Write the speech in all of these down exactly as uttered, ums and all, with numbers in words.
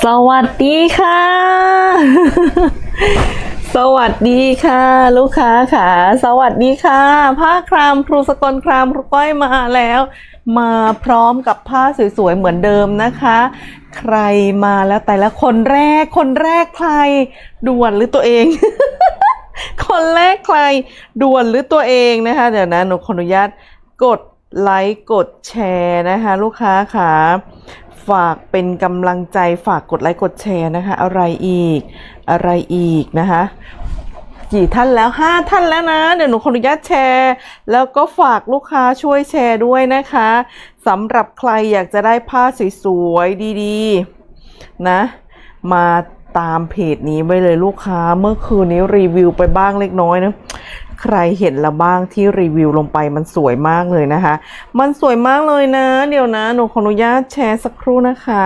วัสดีค่ะ สวัสดีค่ะลูกค้าค่ะสวัสดีค่ะผ้าครามครูสกลครามครูก้อยมาแล้วมาพร้อมกับผ้าสวยๆเหมือนเดิมนะคะใครมาแล้วแต่ละคนแรกคนแรกใครด่วนหรือตัวเอง คนแรกใครด่วนหรือตัวเองนะคะเดี๋ยวนะหนูขออนุญาตกดไลค์กดแชร์นะคะลูกค้าค่ะฝากเป็นกำลังใจฝากกดไลค์กดแชร์นะคะอะไรอีกอะไรอีกนะคะกี่ท่านแล้วห้าท่านแล้วนะเดี๋ยวหนูขออนุญาตแชร์แล้วก็ฝากลูกค้าช่วยแชร์ด้วยนะคะสำหรับใครอยากจะได้ผ้าสวยๆดีๆนะมาตามเพจนี้ไว้เลยลูกค้าเมื่อคืนนี้รีวิวไปบ้างเล็กน้อยนะใครเห็นละบ้างที่รีวิวลงไปมันสวยมากเลยนะคะมันสวยมากเลยนะเดี๋ยวนะหนูขออนุญาตแชร์สักครู่นะคะ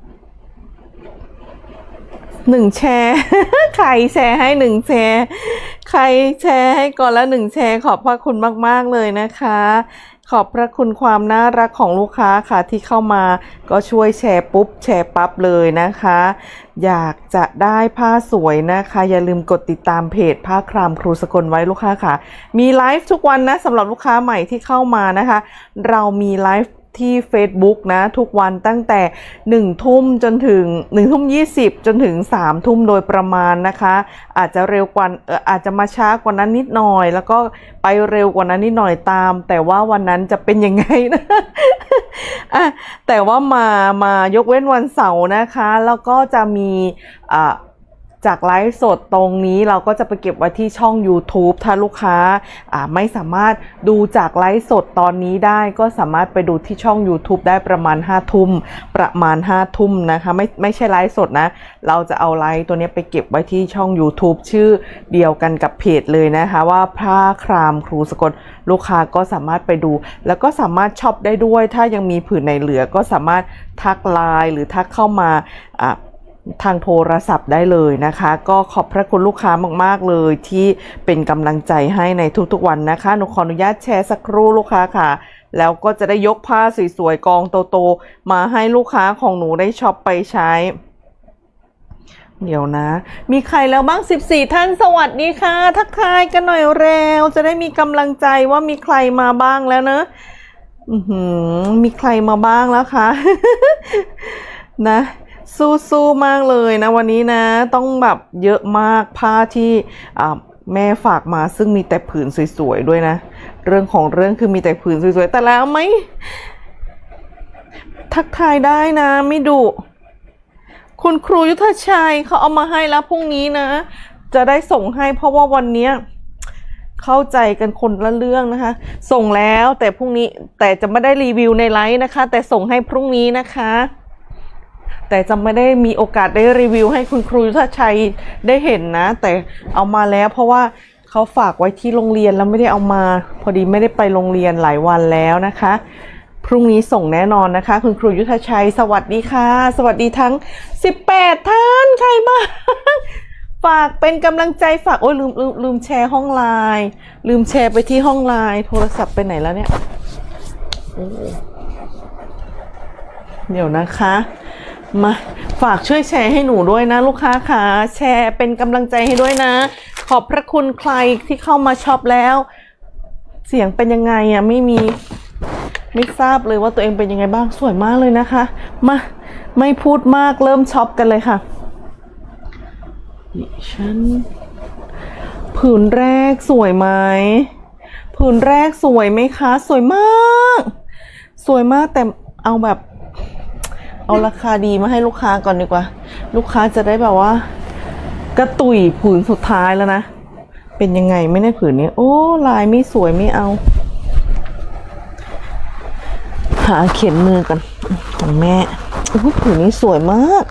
หนึ่งแชร์ ใครแชร์ให้หนึ่งแชร์ใครแชร์ให้ก่อนแล้วหนึ่งแชร์ขอบพระคุณมากๆเลยนะคะขอบพระคุณความน่ารักของลูกค้าค่ะที่เข้ามาก็ช่วยแชร์ปุ๊บแชร์ปั๊บเลยนะคะอยากจะได้ผ้าสวยนะคะอย่าลืมกดติดตามเพจผ้าครามครูสกลไว้ลูกค้าค่ะมีไลฟ์ทุกวันนะสำหรับลูกค้าใหม่ที่เข้ามานะคะเรามีไลฟ์ที่ Facebook นะทุกวันตั้งแต่หนึ่งทุ่มจนถึงหนึ่งทุ่มยี่สิบจนถึงสามทุ่มโดยประมาณนะคะอาจจะเร็วกว่าอาจจะมาช้ากว่านั้นนิดหน่อยแล้วก็ไปเร็วกว่านั้นนิดหน่อยตามแต่ว่าวันนั้นจะเป็นยังไงนะอ่ะแต่ว่ามามายกเว้นวันเสาร์นะคะแล้วก็จะมีอ่าจากไลฟ์สดตรงนี้เราก็จะไปเก็บไว้ที่ช่อง YouTube ถ้าลูกค้าอ่าไม่สามารถดูจากไลฟ์สดตอนนี้ได้ก็สามารถไปดูที่ช่อง YouTube ได้ประมาณห้าทุ่มประมาณห้าทุ่มนะคะไม่ไม่ใช่ไลฟ์สดนะเราจะเอาไลฟ์ตัวนี้ไปเก็บไว้ที่ช่อง YouTube ชื่อเดียวกันกับเพจเลยนะคะว่าผ้าครามครูสกลลูกค้าก็สามารถไปดูแล้วก็สามารถช็อปได้ด้วยถ้ายังมีผืนไหนเหลือก็สามารถทักไลน์หรือทักเข้ามาอ่าทางโทรศัพท์ได้เลยนะคะก็ขอบพระคุณลูกค้ามากๆเลยที่เป็นกำลังใจให้ในทุกๆวันนะคะหนูขออนุญาตแชร์สักครู่ลูกค้าค่ะแล้วก็จะได้ยกผ้าสวยๆกองโตๆมาให้ลูกค้าของหนูได้ช็อปไปใช้เดี๋ยวนะมีใครแล้วบ้างสิบสี่ท่านสวัสดีค่ะทักทายกันหน่อยเร็วจะได้มีกำลังใจว่ามีใครมาบ้างแล้วนะอือหือมีใครมาบ้างแล้วคะ นะสู้ๆมากเลยนะวันนี้นะต้องแบบเยอะมากผ้าที่แม่ฝากมาซึ่งมีแต่ผืนสวยๆด้วยนะเรื่องของเรื่องคือมีแต่ผืนสวยๆแต่แล้วไหมทักทายได้นะไม่ดุคุณครูยุทธชัยเขาเอามาให้แล้วพรุ่งนี้นะจะได้ส่งให้เพราะว่าวันนี้เข้าใจกันคนละเรื่องนะคะส่งแล้วแต่พรุ่งนี้แต่จะไม่ได้รีวิวในไลฟ์นะคะแต่ส่งให้พรุ่งนี้นะคะแต่จะไม่ได้มีโอกาสได้รีวิวให้คุณครูยุทธชัยได้เห็นนะแต่เอามาแล้วเพราะว่าเขาฝากไว้ที่โรงเรียนแล้วไม่ได้เอามาพอดีไม่ได้ไปโรงเรียนหลายวันแล้วนะคะพรุ่งนี้ส่งแน่นอนนะคะคุณครูยุทธชัยสวัสดีค่ะสวัสดีทั้งสิบแปดท่านใครบ้างฝากเป็นกำลังใจฝากโอ้ยลืมลืมลืมแชร์ห้องไลน์ลืมแชร์ไปที่ห้องไลน์โทรศัพท์ไปไหนแล้วเนี่ยเดี๋ยวนะคะมาฝากช่วยแชร์ให้หนูด้วยนะลูกค้าค่ะแชร์เป็นกำลังใจให้ด้วยนะขอบพระคุณใครที่เข้ามาช็อปแล้วเสียงเป็นยังไงอ่ะไม่มีไม่ทราบเลยว่าตัวเองเป็นยังไงบ้างสวยมากเลยนะคะมาไม่พูดมากเริ่มช็อปกันเลยค่ะดิฉันผืนแรกสวยไหมผืนแรกสวยไหมคะสวยมากสวยมากแต่เอาแบบเอาราคาดีมาให้ลูกค้าก่อนดีกว่าลูกค้าจะได้แบบว่ากระตุยผืนสุดท้ายแล้วนะเป็นยังไงไม่ได้ผืนนี้โอ้ลายไม่สวยไม่เอาหาเขียนมือกันของแม่โอ้ผืนนี้สวยมาก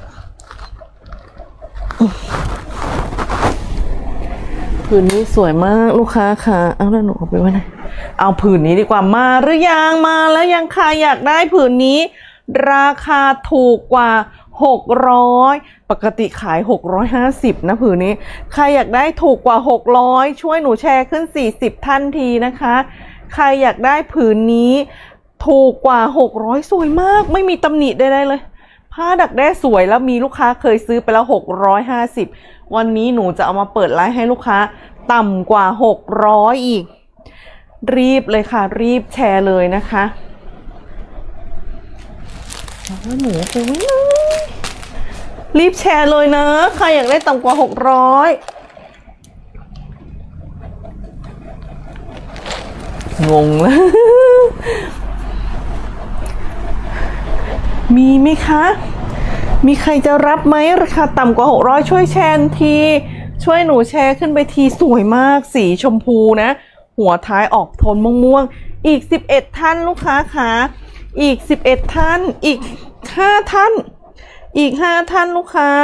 ผืนนี้สวยมากลูกค้าค่ะเอาแล้วหนูเอาไปไว้ไหนเอาผืนนี้ดีกว่ามาหรือยังมาแล้วยังใครอยากได้ผืนนี้ราคาถูกกว่าหกร้อยปกติขายหกร้อยห้าสิบนะผืนนี้ใครอยากได้ถูกกว่าหกร้อยช่วยหนูแชร์ขึ้นสี่สิบท่านทีนะคะใครอยากได้ผืนนี้ถูกกว่าหกร้อยสวยมากไม่มีตำหนิใดๆเลย ผ้ผ้าดักแด้สวยแล้วมีลูกค้าเคยซื้อไปแล้วหกร้อยห้าสิบวันนี้หนูจะเอามาเปิดไลฟ์ให้ลูกค้าต่ำกว่าหกร้อยอีกรีบเลยค่ะรีบแชร์เลยนะคะหนูคุยรีบแชร์เลยนะใครอยากได้ต่ำกว่าหกร้อยงงแล้วมีไหมคะมีใครจะรับไหมราคาต่ำกว่าหกร้อยช่วยแชร์ทีช่วยหนูแชร์ขึ้นไปทีสวยมากสีชมพูนะหัวท้ายออกโทนม่วงๆอีกสิบเอ็ดท่านลูกค้าค่ะอีกสิบเอ็ดท่านอีกห้าท่านอีกห้าท่านลูกค้า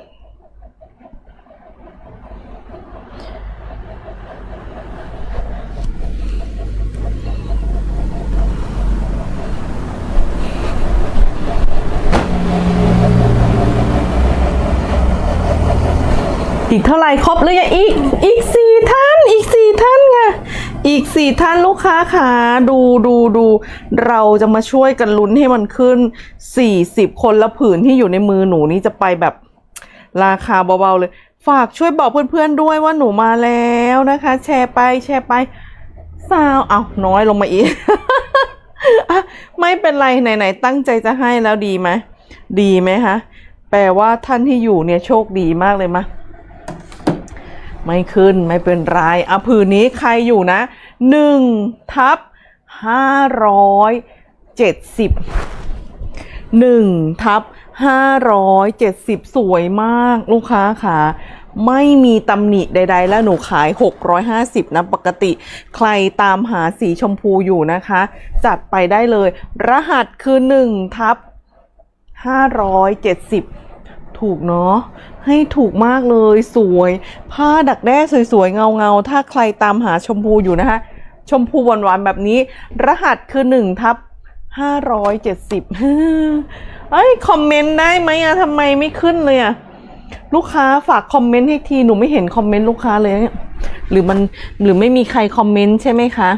อีกเท่าไหร่ครบหรือยังอีกอีกสี่ท่านอีกสี่ท่านค่ะอีกสี่ท่านลูกค้าค่ะดูดูดูเราจะมาช่วยกันลุ้นให้มันขึ้นสี่สิบคนละผืนที่อยู่ในมือหนูนี้จะไปแบบราคาเบาๆเลยฝากช่วยบอกเพื่อนๆด้วยว่าหนูมาแล้วนะคะแชร์ไปแชร์ไปสาวเอาน้อยลงมาอีก ไม่เป็นไรไหนๆตั้งใจจะให้แล้วดีไหมดีไหมคะแปลว่าท่านที่อยู่เนี่ยโชคดีมากเลยมะไม่ขึ้นไม่เป็นไรอ่ะผืนนี้ใครอยู่นะหนึ่งทับห้าร้อยเจ็ดสิบหนึ่งทับห้าร้อยเจ็ดสิบสวยมากลูกค้าค่ะไม่มีตำหนิใดๆแล้วหนูขายหกร้อยห้าสิบนะปกติใครตามหาสีชมพูอยู่นะคะจัดไปได้เลยรหัสคือหนึ่งทับห้าร้อยเจ็ดสิบถูกเนาะให้ถูกมากเลยสวยผ้าดักแด้สวยๆเงาๆถ้าใครตามหาชมพูอยู่นะคะชมพูหวานๆแบบนี้รหัสคือหนึ่งทับห้าร้อยเจ็ดสิบเอ้ยคอมเมนต์ได้ไหมอะทำไมไม่ขึ้นเลยอะลูกค้าฝากคอมเมนต์ให้ทีหนูไม่เห็นคอมเมนต์ลูกค้าเลยหรือมันหรือไม่มีใครคอมเมนต์ใช่ไหมคะ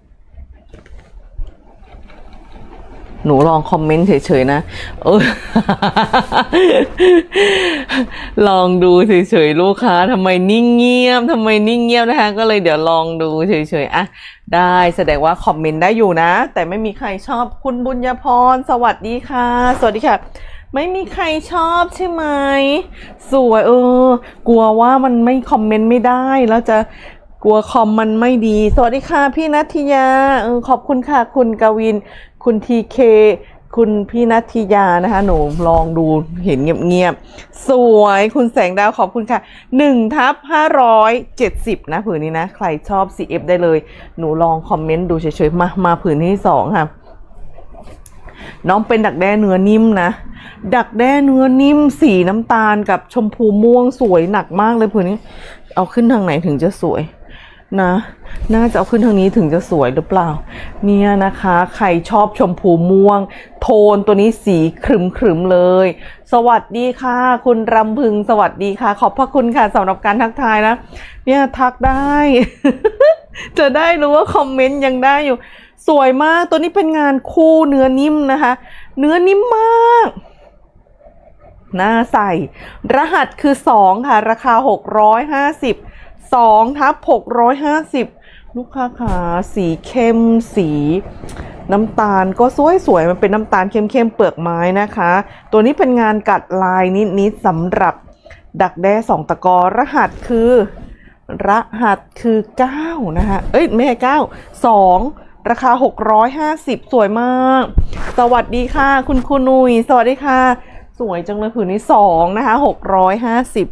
หนูลองคอมเมนต์เฉยๆนะเออ ลองดูเฉยๆลูกค้าทำไมนิ่งเงียบทำไมนิ่งเงียบนะคะก็เลยเดี๋ยวลองดูเฉยๆอ่ะได้แสดงว่าคอมเมนต์ได้อยู่นะแต่ไม่มีใครชอบคุณบุญญพรสวัสดีค่ะสวัสดีค่ะไม่มีใครชอบใช่ไหมสวยเออกลัวว่ามันไม่คอมเมนต์ไม่ได้แล้วจะกลัวคอมมันไม่ดีสวัสดีค่ะพี่นัทธิยาเออขอบคุณค่ะคุณกวินคุณทีเคคุณพี่นัทธิยานะคะหนูลองดูเห็นเงียบๆสวยคุณแสงดาวขอบคุณค่ะหนึ่งทับห้าร้อยเจ็ดสิบนะผืนนี้นะใครชอบ ซี เอฟ ได้เลยหนูลองคอมเมนต์ดูเฉยๆมามาผืนที่สองค่ะน้องเป็นดักแด้เนื้อนิ่มนะดักแด้เนื้อนิ่มสีน้ำตาลกับชมพูม่วงสวยหนักมากเลยผืนนี้เอาขึ้นทางไหนถึงจะสวยนะน่าจะเอาขึ้นทางนี้ถึงจะสวยหรือเปล่าเนี่ยนะคะใครชอบชมพูม่วงโทนตัวนี้สีครึมครึมเลยสวัสดีค่ะคุณรำพึงสวัสดีค่ะขอบพระคุณค่ะสำหรับการทักทายนะเนี่ยทักได้ จะได้รู้ว่าคอมเมนต์ยังได้อยู่สวยมากตัวนี้เป็นงานคู่เนื้อนิ่มนะคะเนื้อนิ่มมากน่าใส่รหัสคือสองค่ะราคาหกร้อยห้าสิบสองทับหกร้อยห้าสิบลูกค้าขาสีเข้มสีน้ำตาลก็สวยๆมันเป็นน้ำตาลเข้มๆเปลือกไม้นะคะตัวนี้เป็นงานกัดลายนิดๆสำหรับดักแด้สองตะกอรหัสคือรหัสคือเก้านะคะเอ้ยไม่ใช่เก้าสองราคาหกร้อยห้าสิบสวยมากสวัสดีค่ะคุณคุณนุยสวัสดีค่ะสวยจังเลยผืนนี้สองนะคะหกร้อยห้าสิบ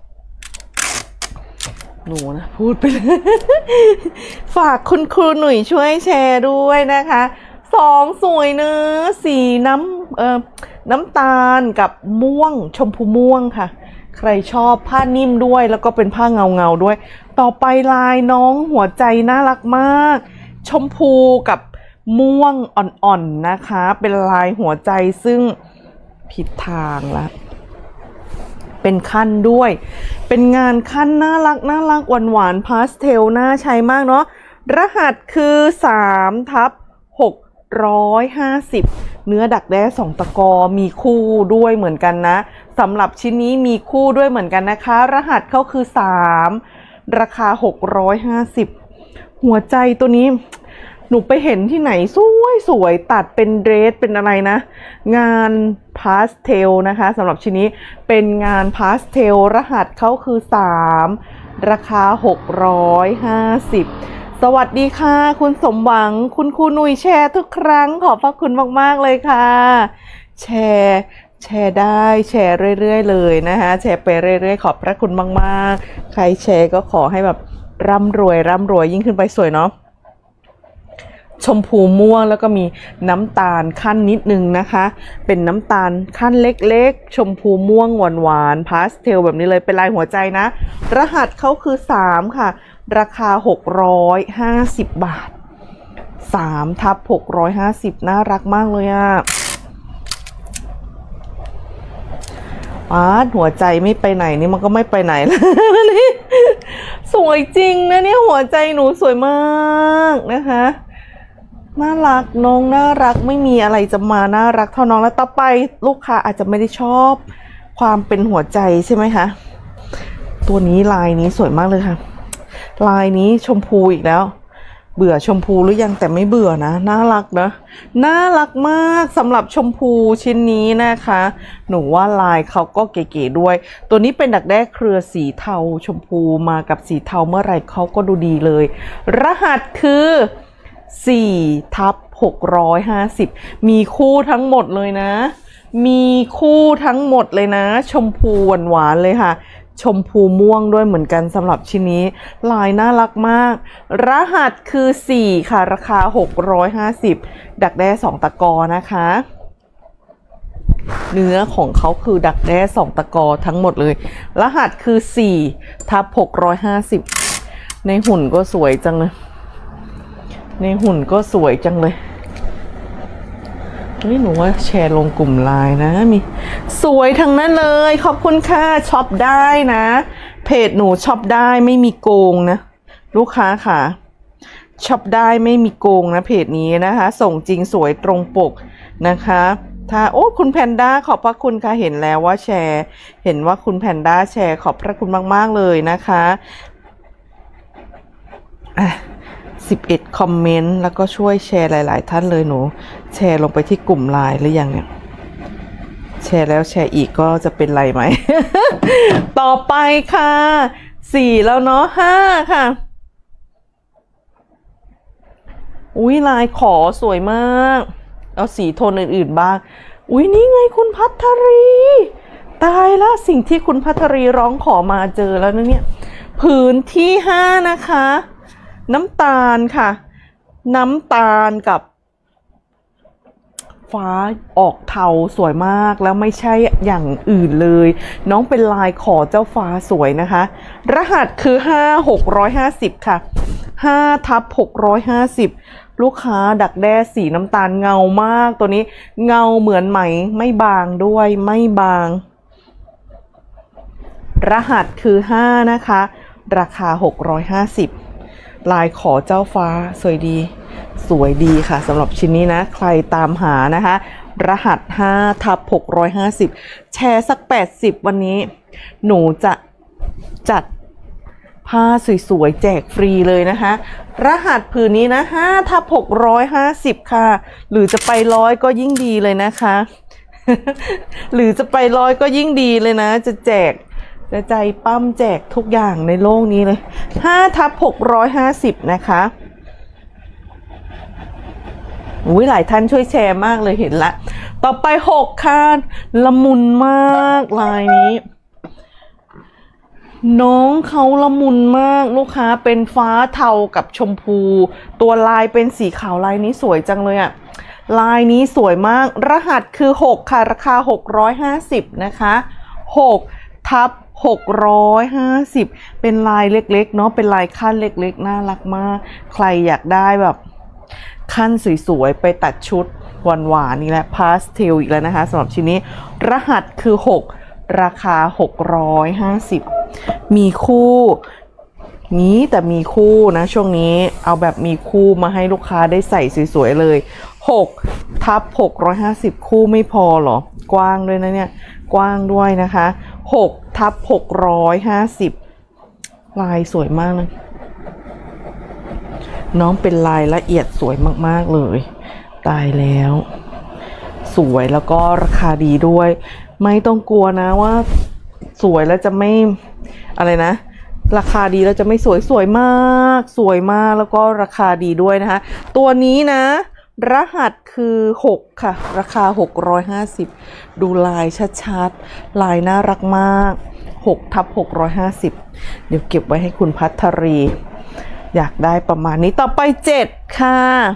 หนูนะพูดไปเลย ฝากคุณครูหนุ่ยช่วยแชร์ด้วยนะคะสองสวยเนื้อสีน้ำเอ่อน้ำตาลกับม่วงชมพูม่วงค่ะใครชอบผ้านิ่มด้วยแล้วก็เป็นผ้าเงาเงาด้วยต่อไปลายน้องหัวใจน่ารักมากชมพูกับม่วงอ่อนๆนะคะเป็นลายหัวใจซึ่งผิดทางละเป็นขั้นด้วยเป็นงานขั้นน่ารักน่ารักหวานหวานพาสเทลน่าใช้มากเนาะรหัสคือสามทับหกร้อยห้าสิบเนื้อดักแด้สองตะกอมีคู่ด้วยเหมือนกันนะสำหรับชิ้นนี้มีคู่ด้วยเหมือนกันนะคะรหัสเขาคือสามราคาหกร้อยห้าสิบหัวใจตัวนี้หนูไปเห็นที่ไหนสวยสวยตัดเป็นเดรสเป็นอะไรนะงานพาสเทลนะคะสำหรับชิ้นนี้เป็นงานพาสเทลรหัสเขาคือสามราคาหกร้อยห้าสิบสวัสดีค่ะคุณสมหวังคุณครูหนุ่ยแชร์ทุกครั้งขอบพระคุณมากๆเลยค่ะแชร์แชร์ได้แชร์เรื่อยๆเลยนะคะแชร์ไปเรื่อยๆขอบพระคุณมากๆใครแชร์ก็ขอให้แบบร่ำรวยร่ำรวยยิ่งขึ้นไปสวยเนาะชมพูม่วงแล้วก็มีน้ำตาลขั้นนิดนึงนะคะเป็นน้ำตาลขั้นเล็กๆชมพูม่วงหวานๆพาสเทลแบบนี้เลยเป็นลายหัวใจนะรหัสเขาคือสามค่ะราคาหกร้อยห้าสิบบาทสามทับหกร้อยห้าสิบน่ารักมากเลยอ่ะอ๋อหัวใจไม่ไปไหนนี่มันก็ไม่ไปไหนแล้วนี่สวยจริงนะเนี่ยหัวใจหนูสวยมากนะคะน่ารักน้องน่ารักไม่มีอะไรจะมาน่ารักเท่าน้องแล้วต่อไปลูกค้าอาจจะไม่ได้ชอบความเป็นหัวใจใช่ไหมคะตัวนี้ลายนี้สวยมากเลยค่ะลายนี้ชมพูอีกแล้วเบื่อชมพูหรือยังแต่ไม่เบื่อนะน่ารักนะน่ารักมากสำหรับชมพูชิ้นนี้นะคะหนูว่าลายเขาก็เก๋ๆด้วยตัวนี้เป็นดักแด้เครือสีเทาชมพูมากับสีเทาเมื่อไหร่เขาก็ดูดีเลยรหัสคือสี่ทับหกร้อยห้าสิบมีคู่ทั้งหมดเลยนะมีคู่ทั้งหมดเลยนะชมพูหวานๆเลยค่ะชมพูม่วงด้วยเหมือนกันสำหรับชิ้นนี้ลายน่ารักมากรหัสคือสี่ค่ะราคาหกร้อยห้าสิบดักแด้สองตะกอนะคะเนื้อของเขาคือดักแด้สองตะกอทั้งหมดเลยรหัสคือสี่ทับหกร้อยห้าสิบในหุ่นก็สวยจังเลยในหุ่นก็สวยจังเลยนี่หนูว่าแชร์ลงกลุ่มไลน์นะมีสวยทั้งนั้นเลยขอบคุณค่ะช็อปได้นะเพจหนูช็อปได้ไม่มีโกงนะลูกค้าค่ะช็อปได้ไม่มีโกงนะเพจนี้นะคะส่งจริงสวยตรงปกนะคะถ้าโอ้คุณแพนด้าขอบพระคุณค่ะเห็นแล้วว่าแชร์เห็นว่าคุณแพนด้าแชร์ขอบพระคุณมากๆเลยนะคะอ่ะสิบเอ็ดคอมเมนต์แล้วก็ช่วยแชร์หลายๆท่านเลยหนูแชร์ลงไปที่กลุ่มไลน์หรือยังเนี่ยแชร์แล้วแชร์อีกก็จะเป็นไรไหม ต่อไปค่ะสี่แล้วเนาะห้าค่ะอุ้ยลายขอสวยมากเอาสีโทนอื่นๆบ้างอุ้ยนี่ไงคุณพัทรีตายแล้วสิ่งที่คุณพัทรีร้องขอมาเจอแล้วนะเนี่ยผืนที่ห้านะคะน้ำตาลค่ะน้ำตาลกับฟ้าออกเทาสวยมากแล้วไม่ใช่อย่างอื่นเลยน้องเป็นลายขอเจ้าฟ้าสวยนะคะรหัสคือห้าหกร้อยห้าสิบค่ะห้าทับหกร้อยห้าสิบลูกค้าดักแด้สีน้ำตาลเงามากตัวนี้เงาเหมือนไหมไม่บางด้วยไม่บางรหัสคือห้านะคะราคาหกร้อยห้าสิบลายขอเจ้าฟ้าสวยดีสวยดีค่ะสำหรับชิ้นนี้นะใครตามหานะคะรหัสห้าทับหกร้อยห้าสิบแชร์สักแปดสิบวันนี้หนูจะจัดผ้าสวยๆแจกฟรีเลยนะคะรหัสผืนนี้นะห้าทับหกร้อยห้าสิบค่ะหรือจะไปร้อยก็ยิ่งดีเลยนะคะ หรือจะไปร้อยก็ยิ่งดีเลยนะจะแจกจะใจปั้มแจกทุกอย่างในโลกนี้เลยห้าทับหกร้อยห้าสิบนะคะอุ้ยหลายท่านช่วยแชร์มากเลยเห็นละต่อไปหกค่ะละมุนมากลายนี้น้องเขาละมุนมากลูกค้าเป็นฟ้าเทากับชมพูตัวลายเป็นสีขาวลายนี้สวยจังเลยอะลายนี้สวยมากรหัสคือหกค่ะราคาหกร้อยห้าสิบนะคะหกทับหกร้อยห้าสิบเป็นลายเล็กๆเนาะเป็นลายขั้นเล็กๆน่ารักมากใครอยากได้แบบขั้นสวยๆไปตัดชุดหวานๆนี่แหละพาสเทลอีกแล้วนะคะสำหรับชิ้นนี้รหัสคือหกราคาหกร้อยห้าสิบมีคู่มีแต่มีคู่นะช่วงนี้เอาแบบมีคู่มาให้ลูกค้าได้ใส่สวยๆเลยหกทับหกร้อยห้าสิบคู่ไม่พอหรอกว้างด้วยนะเนี่ยกว้างด้วยนะคะหกทับหกร้อยห้าสิบลายสวยมากเลยน้องเป็นลายละเอียดสวยมากๆเลยตายแล้วสวยแล้วก็ราคาดีด้วยไม่ต้องกลัวนะว่าสวยแล้วจะไม่อะไรนะราคาดีแล้วจะไม่สวยสวยมากสวยมากแล้วก็ราคาดีด้วยนะคะตัวนี้นะรหัสคือหกค่ะราคาหกร้อยห้าสิบดูลายชัดๆลายน่ารักมากหกทับหกร้อยห้าสิบเดี๋ยวเก็บไว้ให้คุณพัทรีอยากได้ประมาณนี้ต่อไปเจ็ดค่ะ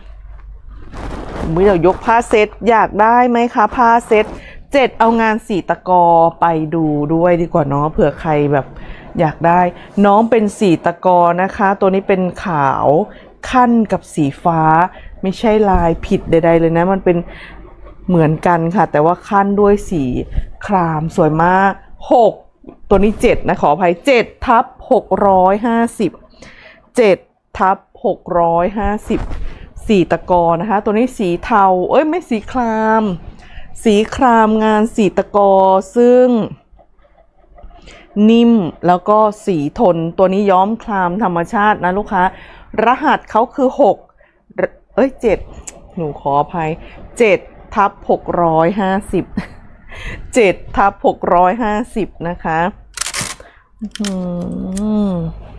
เดี๋ยวยกผ้าเซตอยากได้ไหมคะผ้าเซตเจ็ดเอางานสีตะกอไปดูด้วยดีกว่าเนาะเผื่อใครแบบอยากได้น้องเป็นสีตะกอนะคะตัวนี้เป็นขาวขั้นกับสีฟ้าไม่ใช่ลายผิดใดๆเลยนะมันเป็นเหมือนกันค่ะแต่ว่าขั้นด้วยสีครามสวยมากหกตัวนี้เจ็ดนะขออภัยเจ็ดทับหกร้อยห้าสิบเจ็ดทับหกร้อยห้าสิบสีตะกอนะคะตัวนี้สีเทาเอ้ยไม่สีครามสีครามงานสีตะกอซึ่งนิ่มแล้วก็สีทนตัวนี้ย้อมครามธรรมชาตินะลูกค้ารหัสเขาคือหกเอ้ยเจ็ดหนูขออภัยเจ็ดทับหกร้อยห้าสิบเจ็ดทับหกร้อยห้าสิบนะคะอืม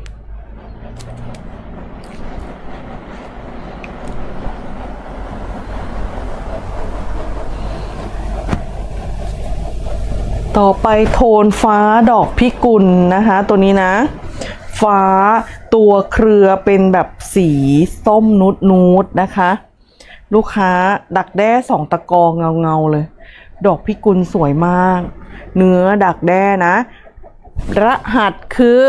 ต่อไปโทนฟ้าดอกพิกุลนะคะตัวนี้นะฟ้าตัวเครือเป็นแบบสีส้มนุดนูดนะคะลูกค้าดักแด้สองตะกอเงาเงาเลยดอกพิกุลสวยมากเนื้อดักแด้นะรหัสคือ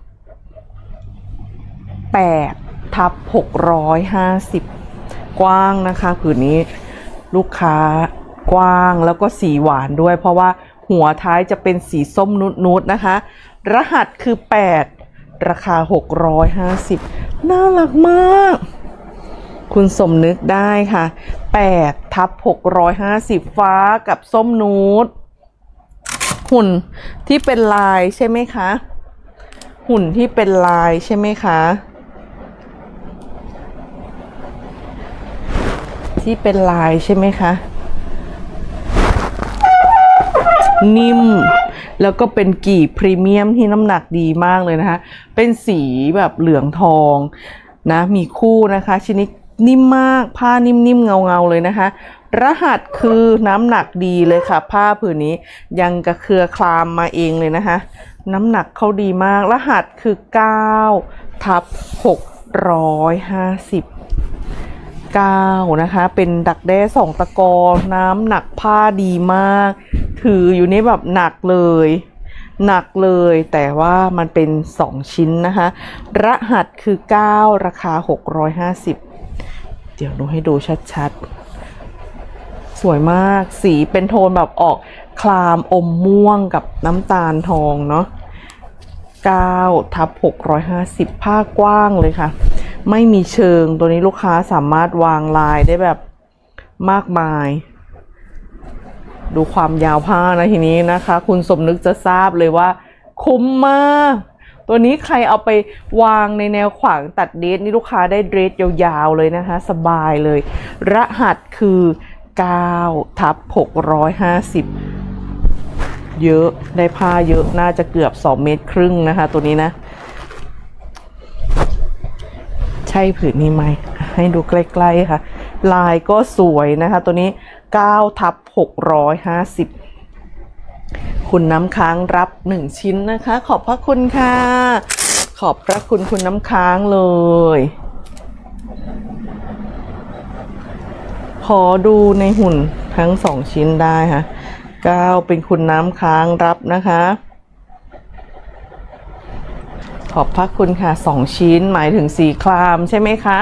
แปดทับหกร้อยห้าสิบกว้างนะคะผืนนี้ลูกค้ากว้างแล้วก็สีหวานด้วยเพราะว่าหัวท้ายจะเป็นสีส้มนุดๆนะคะรหัสคือแปดราคาหกร้อยห้าสิบน่ารักมากคุณสมนึกได้ค่ะแปดทับหกร้อยห้าสิบฟ้ากับส้มนูดหุ่นที่เป็นลายใช่ไหมคะหุ่นที่เป็นลายใช่ไหมคะที่เป็นลายใช่ไหมคะนิ่มแล้วก็เป็นกี่พรีเมียมที่น้ำหนักดีมากเลยนะคะเป็นสีแบบเหลืองทองนะมีคู่นะคะชนิดนิ่มมากผ้านิ่มๆเงาๆเลยนะคะรหัสคือน้ำหนักดีเลยค่ะผ้าผืนนี้ยังกระเครือคลามมาเองเลยนะคะน้ำหนักเขาดีมากรหัสคือเก้าทับหกร้อยห้าสิบเก้านะคะเป็นดักแด้สองตะกอน้ำหนักผ้าดีมากถืออยู่นี่แบบหนักเลยหนักเลยแต่ว่ามันเป็นสองชิ้นนะคะรหัสคือเก้าราคาหกร้อยห้าสิบเดี๋ยวดูให้ดูชัดๆสวยมากสีเป็นโทนแบบออกครามอมม่วงกับน้ำตาลทองเนาะเก้าทับหกร้อยห้าสิบผ้ากว้างเลยค่ะไม่มีเชิงตัวนี้ลูกค้าสามารถวางลายได้แบบมากมายดูความยาวผ้านะทีนี้นะคะคุณสมนึกจะทราบเลยว่าคุ้มมากตัวนี้ใครเอาไปวางในแนวขวางตัดเดรสนี่ลูกค้าได้เดรสยาวๆเลยนะคะสบายเลยรหัสคือเก้าทับหกร้อยห้าสิบเยอะได้ผ้าเยอะน่าจะเกือบสองเมตรครึ่งนะคะตัวนี้นะใช่ผืนนี้ไหมให้ดูใกล้ๆค่ะลายก็สวยนะคะตัวนี้เก้าทับหกร้อยห้าสิบคุณน้ำค้างรับหนึ่งชิ้นนะคะขอบพระคุณค่ะขอบพระคุณคุณน้ำค้างเลยขอดูในหุ่นทั้งสองชิ้นได้ค่ะเก้าเป็นคุณน้ำค้างรับนะคะขอบพระคุณค่ะสองชิ้นหมายถึงสีครามใช่ไหมคะ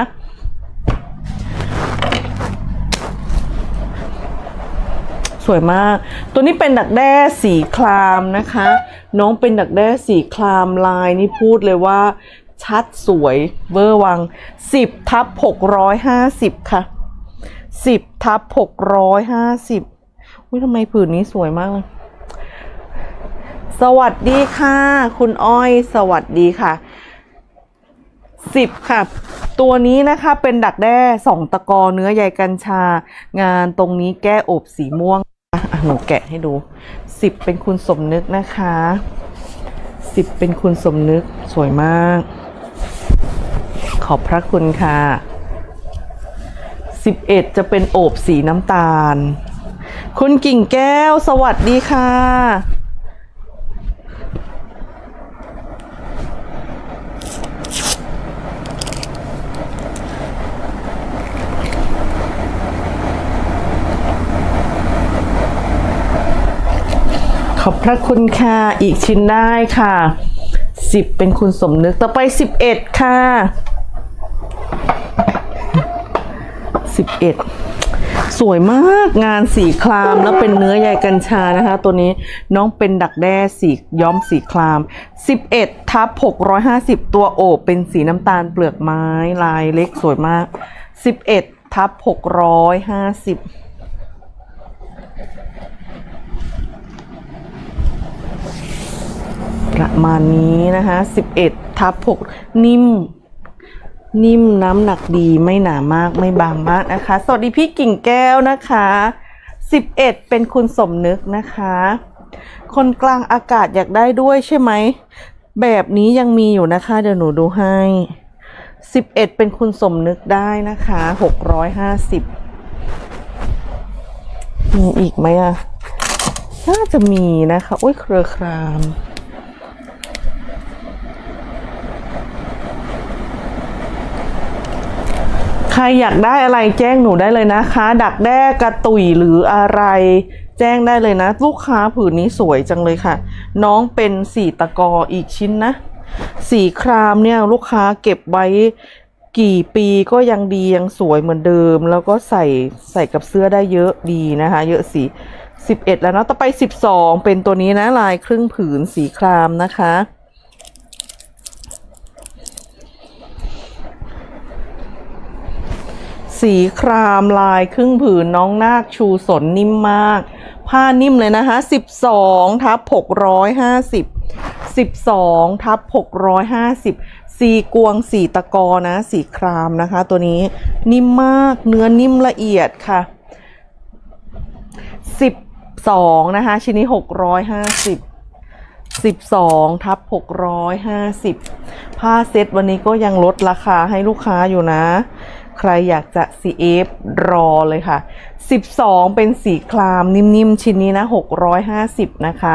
สวยมากตัวนี้เป็นดักแด้สีครามนะคะน้องเป็นดักแด้สีครามลายนี่พูดเลยว่าชัดสวยเวอร์วังสิบทับหกร้อยห้าสิบค่ะสิบทับหกร้อยห้าสิบอุ้ยทำไมผืนนี้สวยมากเลยสวัสดีค่ะคุณอ้อยสวัสดีค่ะสิบค่ะตัวนี้นะคะเป็นดักแด้สองตะกอเนื้อใยกัญชางานตรงนี้แก้อบสีม่วงอ่ะหนูแกะให้ดูสิบเป็นคุณสมนึกนะคะสิบเป็นคุณสมนึกสวยมากขอบพระคุณค่ะสิบเอ็ดจะเป็นโอบสีน้ำตาลคุณกิ่งแก้วสวัสดีค่ะขอบพระคุณค่ะอีกชิ้นได้ค่ะสิบเป็นคุณสมนึกต่อไปสิบเอ็ดค่ะสิบเอ็ดสวยมากงานสีครามแล้วเป็นเนื้อใยกัญชานะคะตัวนี้น้องเป็นดักแด้สีย้อมสีครามสิบเอ็ดทับหกร้อยห้าสิบตัวโอบเป็นสีน้ำตาลเปลือกไม้ลายเล็กสวยมากสิบเอ็ดทับหกร้อยห้าสิบประมาณนี้นะคะสิบเอ็ดทับหกนิ่มนิ่มน้ำหนักดีไม่หนามากไม่บางมากนะคะสวัสดีพี่กิ่งแก้วนะคะสิบเอ็ดเป็นคุณสมนึกนะคะคนกลางอากาศอยากได้ด้วยใช่ไหมแบบนี้ยังมีอยู่นะคะเดี๋ยวหนูดูให้สิบเอ็ดเป็นคุณสมนึกได้นะคะหกร้อยห้าสิบมีอีกไหมอะน่าจะมีนะคะโอ้ยเครือครามใครอยากได้อะไรแจ้งหนูได้เลยนะคะดักแด้กระตุยหรืออะไรแจ้งได้เลยนะลูกค้าผืนนี้สวยจังเลยค่ะน้องเป็นสีตะกออีกชิ้นนะสีครามเนี่ยลูกค้าเก็บไว้กี่ปีก็ยังดียังสวยเหมือนเดิมแล้วก็ใส่ใส่กับเสื้อได้เยอะดีนะคะเยอะสีสิบเอ็ดแล้วนะต่อไปสิบสองเป็นตัวนี้นะลายครึ่งผืนสีครามนะคะสีครามลายครึ่งผืนน้องนาคชูสนนิ่มมากผ้านิ่มเลยนะคะสิบสองทับหกร้อยห้าสิบสิบสองทับหกร้อยห้าสิบสีกวงสีตะกอนะสีครามนะคะตัวนี้นิ่มมากเนื้อนิ่มละเอียดค่ะสิบสองนะคะชิ้นนี้หกร้อยห้าสิบสิบสองทับหกร้อยห้าสิบผ้าเซ็ตวันนี้ก็ยังลดราคาให้ลูกค้าอยู่นะใครอยากจะ ซี เอฟ รอเลยค่ะสิบสองเป็นสีครามนิ่มๆชิ้นนี้นะหกร้อยห้าสิบนะคะ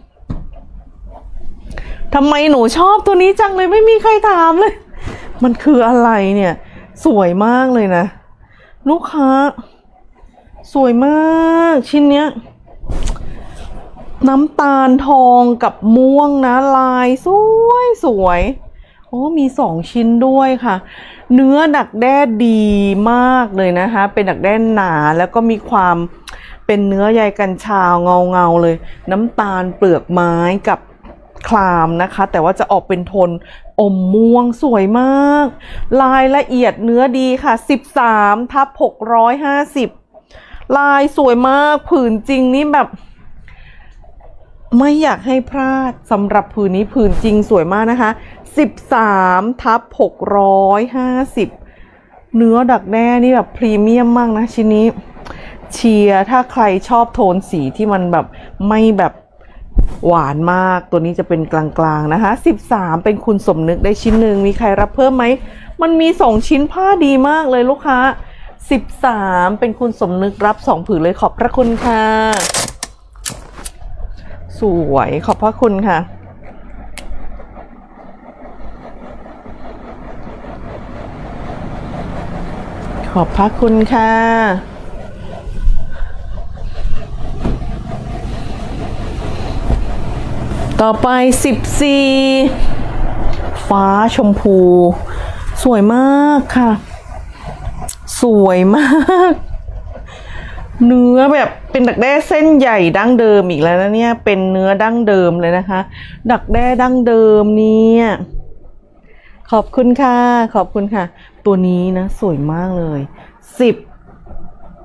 ทำไมหนูชอบตัวนี้จังเลยไม่มีใครถามเลยมันคืออะไรเนี่ยสวยมากเลยนะลูกค้าสวยมากชิ้นเนี้ยน้ำตาลทองกับม่วงนะลายสวยสวยโอ้มีสองชิ้นด้วยค่ะเนื้อดักแด้ดีมากเลยนะคะเป็นดักแด้หนาแล้วก็มีความเป็นเนื้อใยกัญชาเงาเงาเลยน้ำตาลเปลือกไม้กับคลามนะคะแต่ว่าจะออกเป็นโทนอมม่วงสวยมากลายละเอียดเนื้อดีค่ะสิบสามทับหกร้อยห้าสิบลายสวยมากผืนจริงนี่แบบไม่อยากให้พลาดสำหรับผืนนี้ผืนจริงสวยมากนะคะสิบสามทับหกร้อยห้าสิบเนื้อดักแด้นี่แบบพรีเมียมมากนะชิ้นนี้เชียร์ถ้าใครชอบโทนสีที่มันแบบไม่แบบหวานมากตัวนี้จะเป็นกลางๆนะคะสิบสามเป็นคุณสมนึกได้ชิ้นหนึ่งมีใครรับเพิ่มไหมมันมีสองชิ้นผ้าดีมากเลยลูกค้าสิบสามเป็นคุณสมนึกรับสองผืนเลยขอบพระคุณค่ะสวยขอบพระคุณค่ะขอบพระคุณค่ะต่อไปสิบสี่ฟ้าชมพูสวยมากค่ะสวยมากเนื้อแบบเป็นดักแด้เส้นใหญ่ดั้งเดิมอีกแล้วนะเนี่ยเป็นเนื้อดั้งเดิมเลยนะคะดักแด้ดั้งเดิมเนี่ยขอบคุณค่ะขอบคุณค่ะตัวนี้นะสวยมากเลยสิบ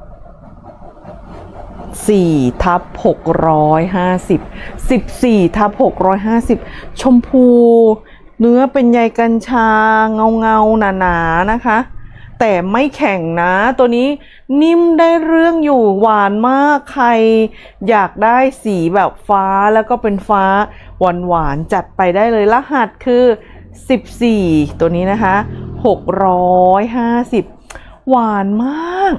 สี่ทับหกร้อยห้าสิบ สิบสี่ทับหกร้อยห้าสิบชมพูเนื้อเป็นใยกัญชาเงาเงาหนาๆ น, นะคะแต่ไม่แข็งนะตัวนี้นิ่มได้เรื่องอยู่หวานมากใครอยากได้สีแบบฟ้าแล้วก็เป็นฟ้าหวานหวานจัดไปได้เลยรหัสคือสิบสี่ตัวนี้นะคะหกร้อยห้าสิบหวานมาก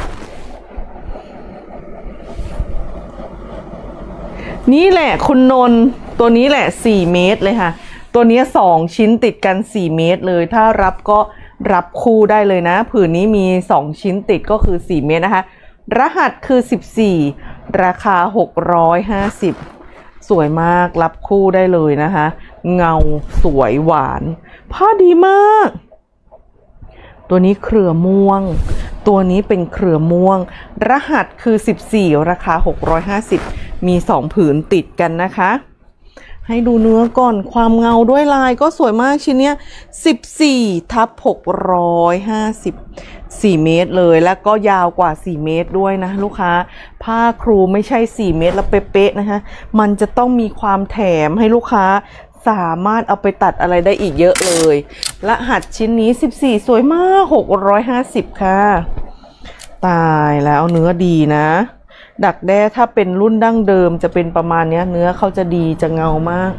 นี่แหละคุณนนท์ตัวนี้แหละสี่เมตรเลยค่ะตัวนี้สองชิ้นติดกันสี่เมตรเลยถ้ารับก็รับคู่ได้เลยนะผืนนี้มีสองชิ้นติดก็คือสี่เมตรนะคะรหัสคือสิบสี่ราคาหกร้อยห้าสิบสวยมากรับคู่ได้เลยนะคะเงาสวยหวานผ้าดีมากตัวนี้เครือม่วงตัวนี้เป็นเครือม่วงรหัสคือสิบสี่ราคาหกร้อยห้าสิบมีสองผืนติดกันนะคะให้ดูเนื้อก่อนความเงาด้วยลายก็สวยมากชิ้นเนี้ยสิบสี่ทับหกร้อยห้าสิบ สี่เมตรเลยแล้วก็ยาวกว่าสี่เมตรด้วยนะลูกค้าผ้าครูไม่ใช่สี่เมตรแล้วเป๊ะๆนะคะมันจะต้องมีความแถมให้ลูกค้าสามารถเอาไปตัดอะไรได้อีกเยอะเลยรหัสชิ้นนี้สิบสี่สวยมากหกร้อยห้าสิบค่ะตายแล้วเนื้อดีนะดักแด้ถ้าเป็นรุ่นดั้งเดิมจะเป็นประมาณนี้เนื้อเขาจะดีจะเงามาก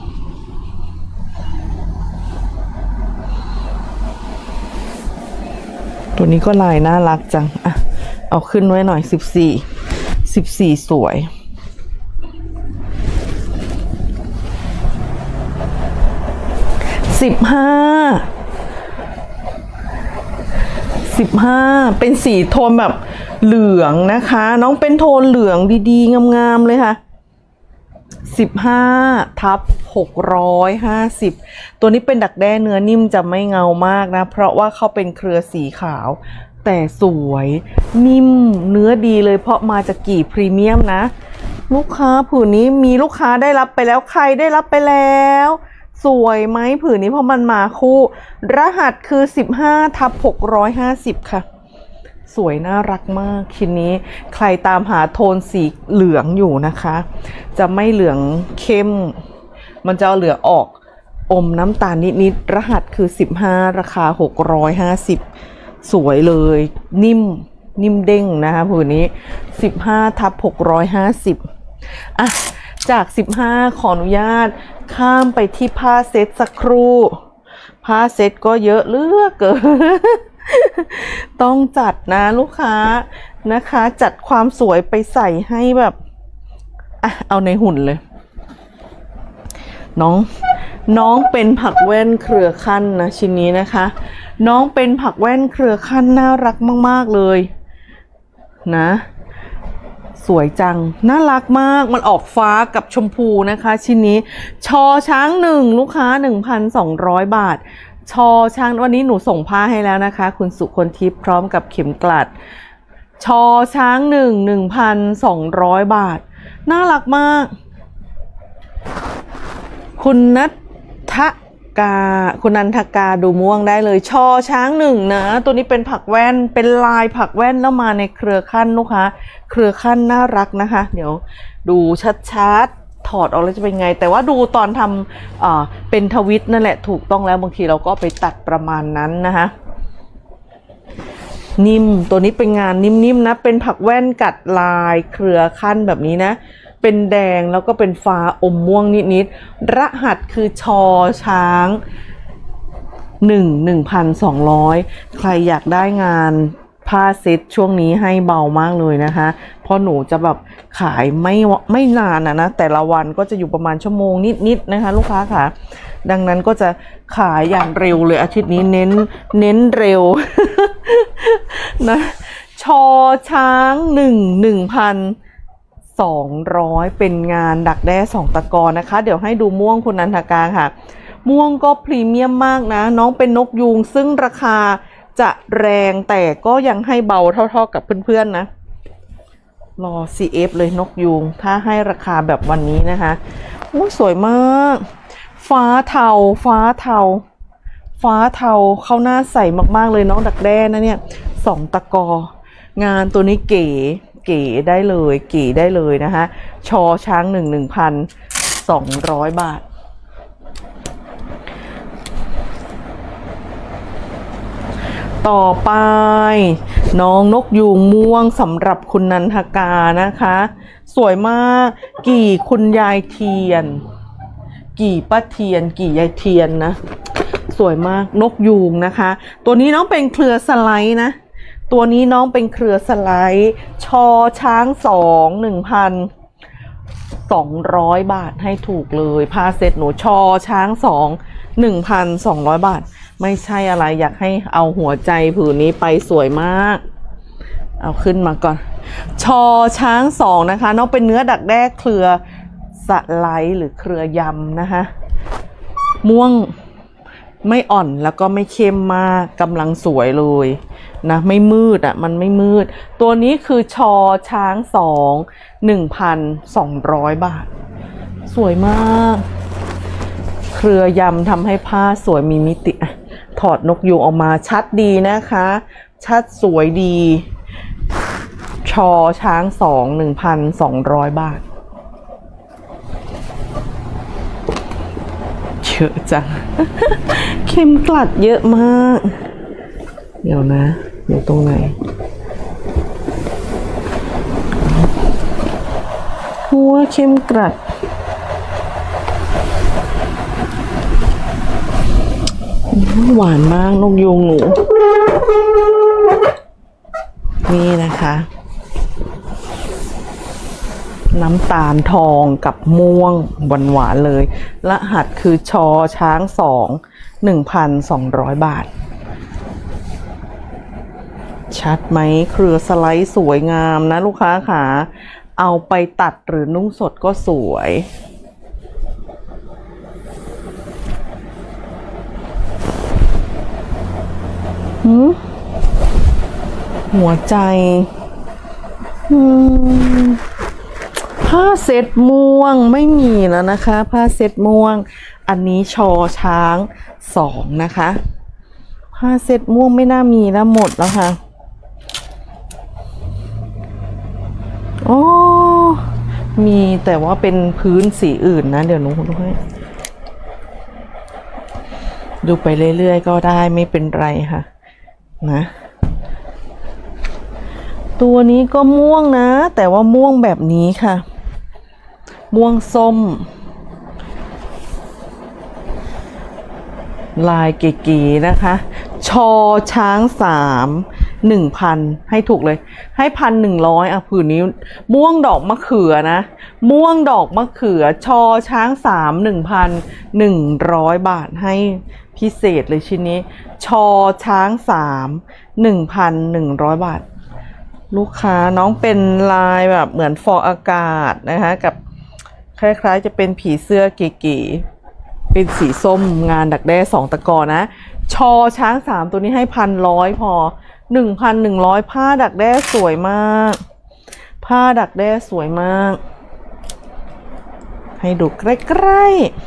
ตัวนี้ก็ลายน่ารักจังอ่ะเอาขึ้นไว้หน่อยสิบสี่ สิบสี่สวยสิบห้า สิบห้าเป็นสีโทนแบบเหลืองนะคะน้องเป็นโทนเหลืองดีๆงามๆเลยค่ะสิบห้าทับหกร้อยห้าสิบตัวนี้เป็นดักแด้เนื้อนิ่มจะไม่เงามากนะเพราะว่าเขาเป็นเครือสีขาวแต่สวยนิ่มเนื้อดีเลยเพราะมาจากกี่พรีเมียมนะลูกค้าผืนนี้มีลูกค้าได้รับไปแล้วใครได้รับไปแล้วสวยไหมผืนนี้เพราะมันมาคู่รหัสคือสิบห้าทับหกร้อยห้าสิบค่ะสวยน่ารักมากชิ้นนี้ใครตามหาโทนสีเหลืองอยู่นะคะจะไม่เหลืองเข้มมันจะเหลืองออกอมน้ำตาลนิดๆรหัสคือสิบห้าราคาหกร้อยห้าสิบสวยเลยนิ่มนิ่มเด้งนะคะผืนนี้สิบห้าทับหกร้อยห้าสิบอ่ะจากสิบห้าขออนุญาตข้ามไปที่ผ้าเซ็ตสักครู่ผ้าเซ็ตก็เยอะเหลือเกินต้องจัดนะลูกค้านะคะจัดความสวยไปใส่ให้แบบอ่ะเอาในหุ่นเลยน้องน้องเป็นผักแว่นเครือขั้นนะชิ้นนี้นะคะน้องเป็นผักแว่นเครือขั้นน่ารักมากๆเลยนะสวยจังน่ารักมากมันออกฟ้ากับชมพูนะคะชิ้นนี้ชอช้างหนึ่งลูกค้า หนึ่งพันสองร้อย บาทชอช้างวันนี้หนูส่งผ้าให้แล้วนะคะคุณสุคนทิพย์พร้อมกับเข็มกลัดชอช้างหนึ่ง หนึ่งพันสองร้อย บาทน่ารักมากคุณนัทกาคุณนันทกาดูม่วงได้เลยชอช้างหนึ่งนะตัวนี้เป็นผักแว่นเป็นลายผักแว่นแล้วมาในเครือขั้นลูกค้าเครือขั้นน่ารักนะคะเดี๋ยวดูชัดๆถอดออกแล้วจะเป็นไงแต่ว่าดูตอนทำอ่าเป็นทวิตนั่นแหละถูกต้องแล้วบางทีเราก็ไปตัดประมาณนั้นนะคะนิ่มตัวนี้เป็นงานนิ่มๆนะเป็นผักแว่นกัดลายเครือขั้นแบบนี้นะเป็นแดงแล้วก็เป็นฟ้าอมม่วงนิดๆรหัสคือชอช้างหนึ่ง หนึ่งพันสองร้อย ใครอยากได้งานผ้าเซ็ตช่วงนี้ให้เบามากเลยนะคะเพราะหนูจะแบบขายไม่ไม่นานนะนะแต่ละวันก็จะอยู่ประมาณชั่วโมงนิดๆนะคะลูกค้าค่ะดังนั้นก็จะขายอย่างเร็วเลยอาทิตย์นี้เน้นเน้นเร็ว นะชอช้างหนึ่ง หนึ่งพันสองร้อยเป็นงานดักแด้สองตะกอนนะคะเดี๋ยวให้ดูม่วงคุณนันทกาค่ะม่วงก็พรีเมียมมากนะน้องเป็นนกยูงซึ่งราคาจะแรงแต่ก็ยังให้เบาเท่าๆกับเพื่อนๆนะรอ ซี เอฟ เลยนกยูงถ้าให้ราคาแบบวันนี้นะคะโอ้สวยมากฟ้าเทาฟ้าเทาฟ้าเทาเข้าหน้าใสมากๆเลยน้องดักแด้นะเนี่ยสองตะกองานตัวนี้เก๋เก๋ได้เลยเก๋ได้เลยนะคะชอช้างหนึ่งหนึ่งพันสองร้อยบาทต่อไปน้องนกยูงม่วงสำหรับคุณนันทกานะคะสวยมากกี่คุณยายเทียนกี่ป้าเทียนกี่ยายเทียนนะสวยมากนกยูงนะคะตัวนี้น้องเป็นเครือสไลด์นะตัวนี้น้องเป็นเครือสไลด์ชอช้างสองหนึ่งพันสองร้อยบาทให้ถูกเลยผ้าเซ็ตหนูชอช้างสองหนึ่งพันสองร้อยบาทไม่ใช่อะไรอยากให้เอาหัวใจผืนนี้ไปสวยมากเอาขึ้นมาก่อนชอช้างสองนะคะน้องเป็นเนื้อดักแด้เครือสไลด์หรือเครือยำนะคะม่วงไม่อ่อนแล้วก็ไม่เข้มมากกำลังสวยเลยนะไม่มืดอ่ะมันไม่มืดตัวนี้คือชอช้างสองหนึ่งพันสองร้อยบาทสวยมากเครือยำทำให้ผ้าสวยมีมิติถอดนกยูงออกมาชัดดีนะคะชัดสวยดีชอช้างสองหนึ่งพันสองร้อยบาทเยอะจัง เข็มกลัดเยอะมากเดี๋ยวนะอยู่ตรงไหนหัวเข็มกลัดหวานมากนกยูงหนูนี่นะคะน้ำตาลทองกับม่วงหวานหวานเลยรหัสคือชอช้างสองหนึ่งพันสองร้อยบาทชัดไหมเครือสไลด์สวยงามนะลูกค้าค่ะเอาไปตัดหรือนุ่งสดก็สวยหืมหัวใจอืมผ้าเซ็ตม่วงไม่มีแล้วนะคะผ้าเซ็ตม่วงอันนี้ชอช้างสองนะคะผ้าเซ็ตม่วงไม่น่ามีแล้วหมดแล้วค่ะอ๋อมีแต่ว่าเป็นพื้นสีอื่นนะเดี๋ยวหนูดูให้ดูไปเรื่อยๆก็ได้ไม่เป็นไรค่ะนะตัวนี้ก็ม่วงนะแต่ว่าม่วงแบบนี้ค่ะม่วงส้มลายเก๋ๆนะคะชอช้างสามหนึ่งพันให้ถูกเลยให้พันหนึ่งร้อยอ่ะผืนนี้ม่วงดอกมะเขือนะม่วงดอกมะเขือชอช้างสามหนึ่งพันหนึ่งร้อยบาทให้พิเศษเลยชิ้นนี้ชอช้างสามหนึ่งพันหนึ่งร้อยบาทลูกค้าน้องเป็นลายแบบเหมือนฟอกอากาศนะคะกับคล้ายๆจะเป็นผีเสื้อเก๋ๆเป็นสีส้มงานดักแด้สองตะกอนะชอช้างสามตัวนี้ให้พันร้อยพอหนึ่งพันหนึ่งร้อยผ้าดักแด้สวยมากผ้าดักแด้สวยมากให้ดูใกล้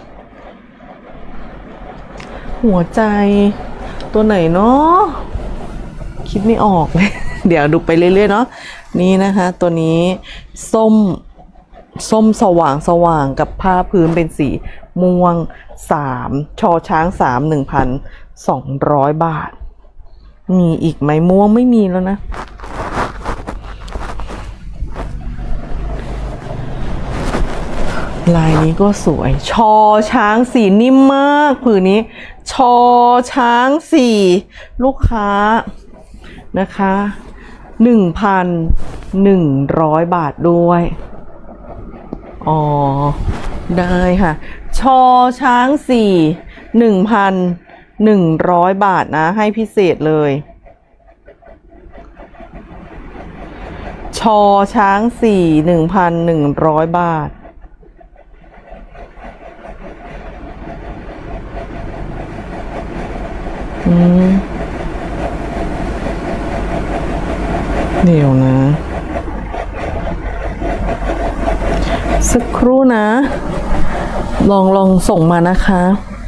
ๆหัวใจตัวไหนเนาะคิดไม่ออกเลย เดี๋ยวดูไปเรื่อยๆเนาะนี่นะคะตัวนี้ส้มส้มสว่างสว่างกับผ้าพื้นเป็นสีม่วงสามชอช้างสามหนึ่งพันสองร้อยบาทมีอีกไหมม่วงไม่มีแล้วนะลายนี้ก็สวยชอช้างสีนิ่มมากผืนนี้ชอช้างสี่ลูกค้านะคะหนึ่งพันหนึ่งร้อยบาทด้วยอ๋อได้ค่ะชอช้างสี่หนึ่งพันหนึ่งร้อยบาทนะให้พิเศษเลยชอช้างสี่หนึ่งพันหนึ่งร้อยบาทอืมเดี๋ยวนะสักครู่นะลองลองส่งมานะคะ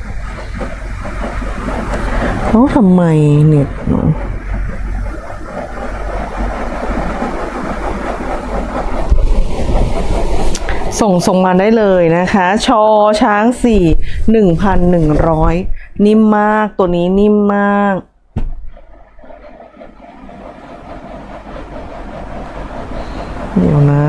เขาทำไมเน็ตส่งส่งมาได้เลยนะคะชอช้างสี่หนึ่งพันหนึ่งร้อยนิ่มมากตัวนี้นิ่มมากเดี๋ยวนะ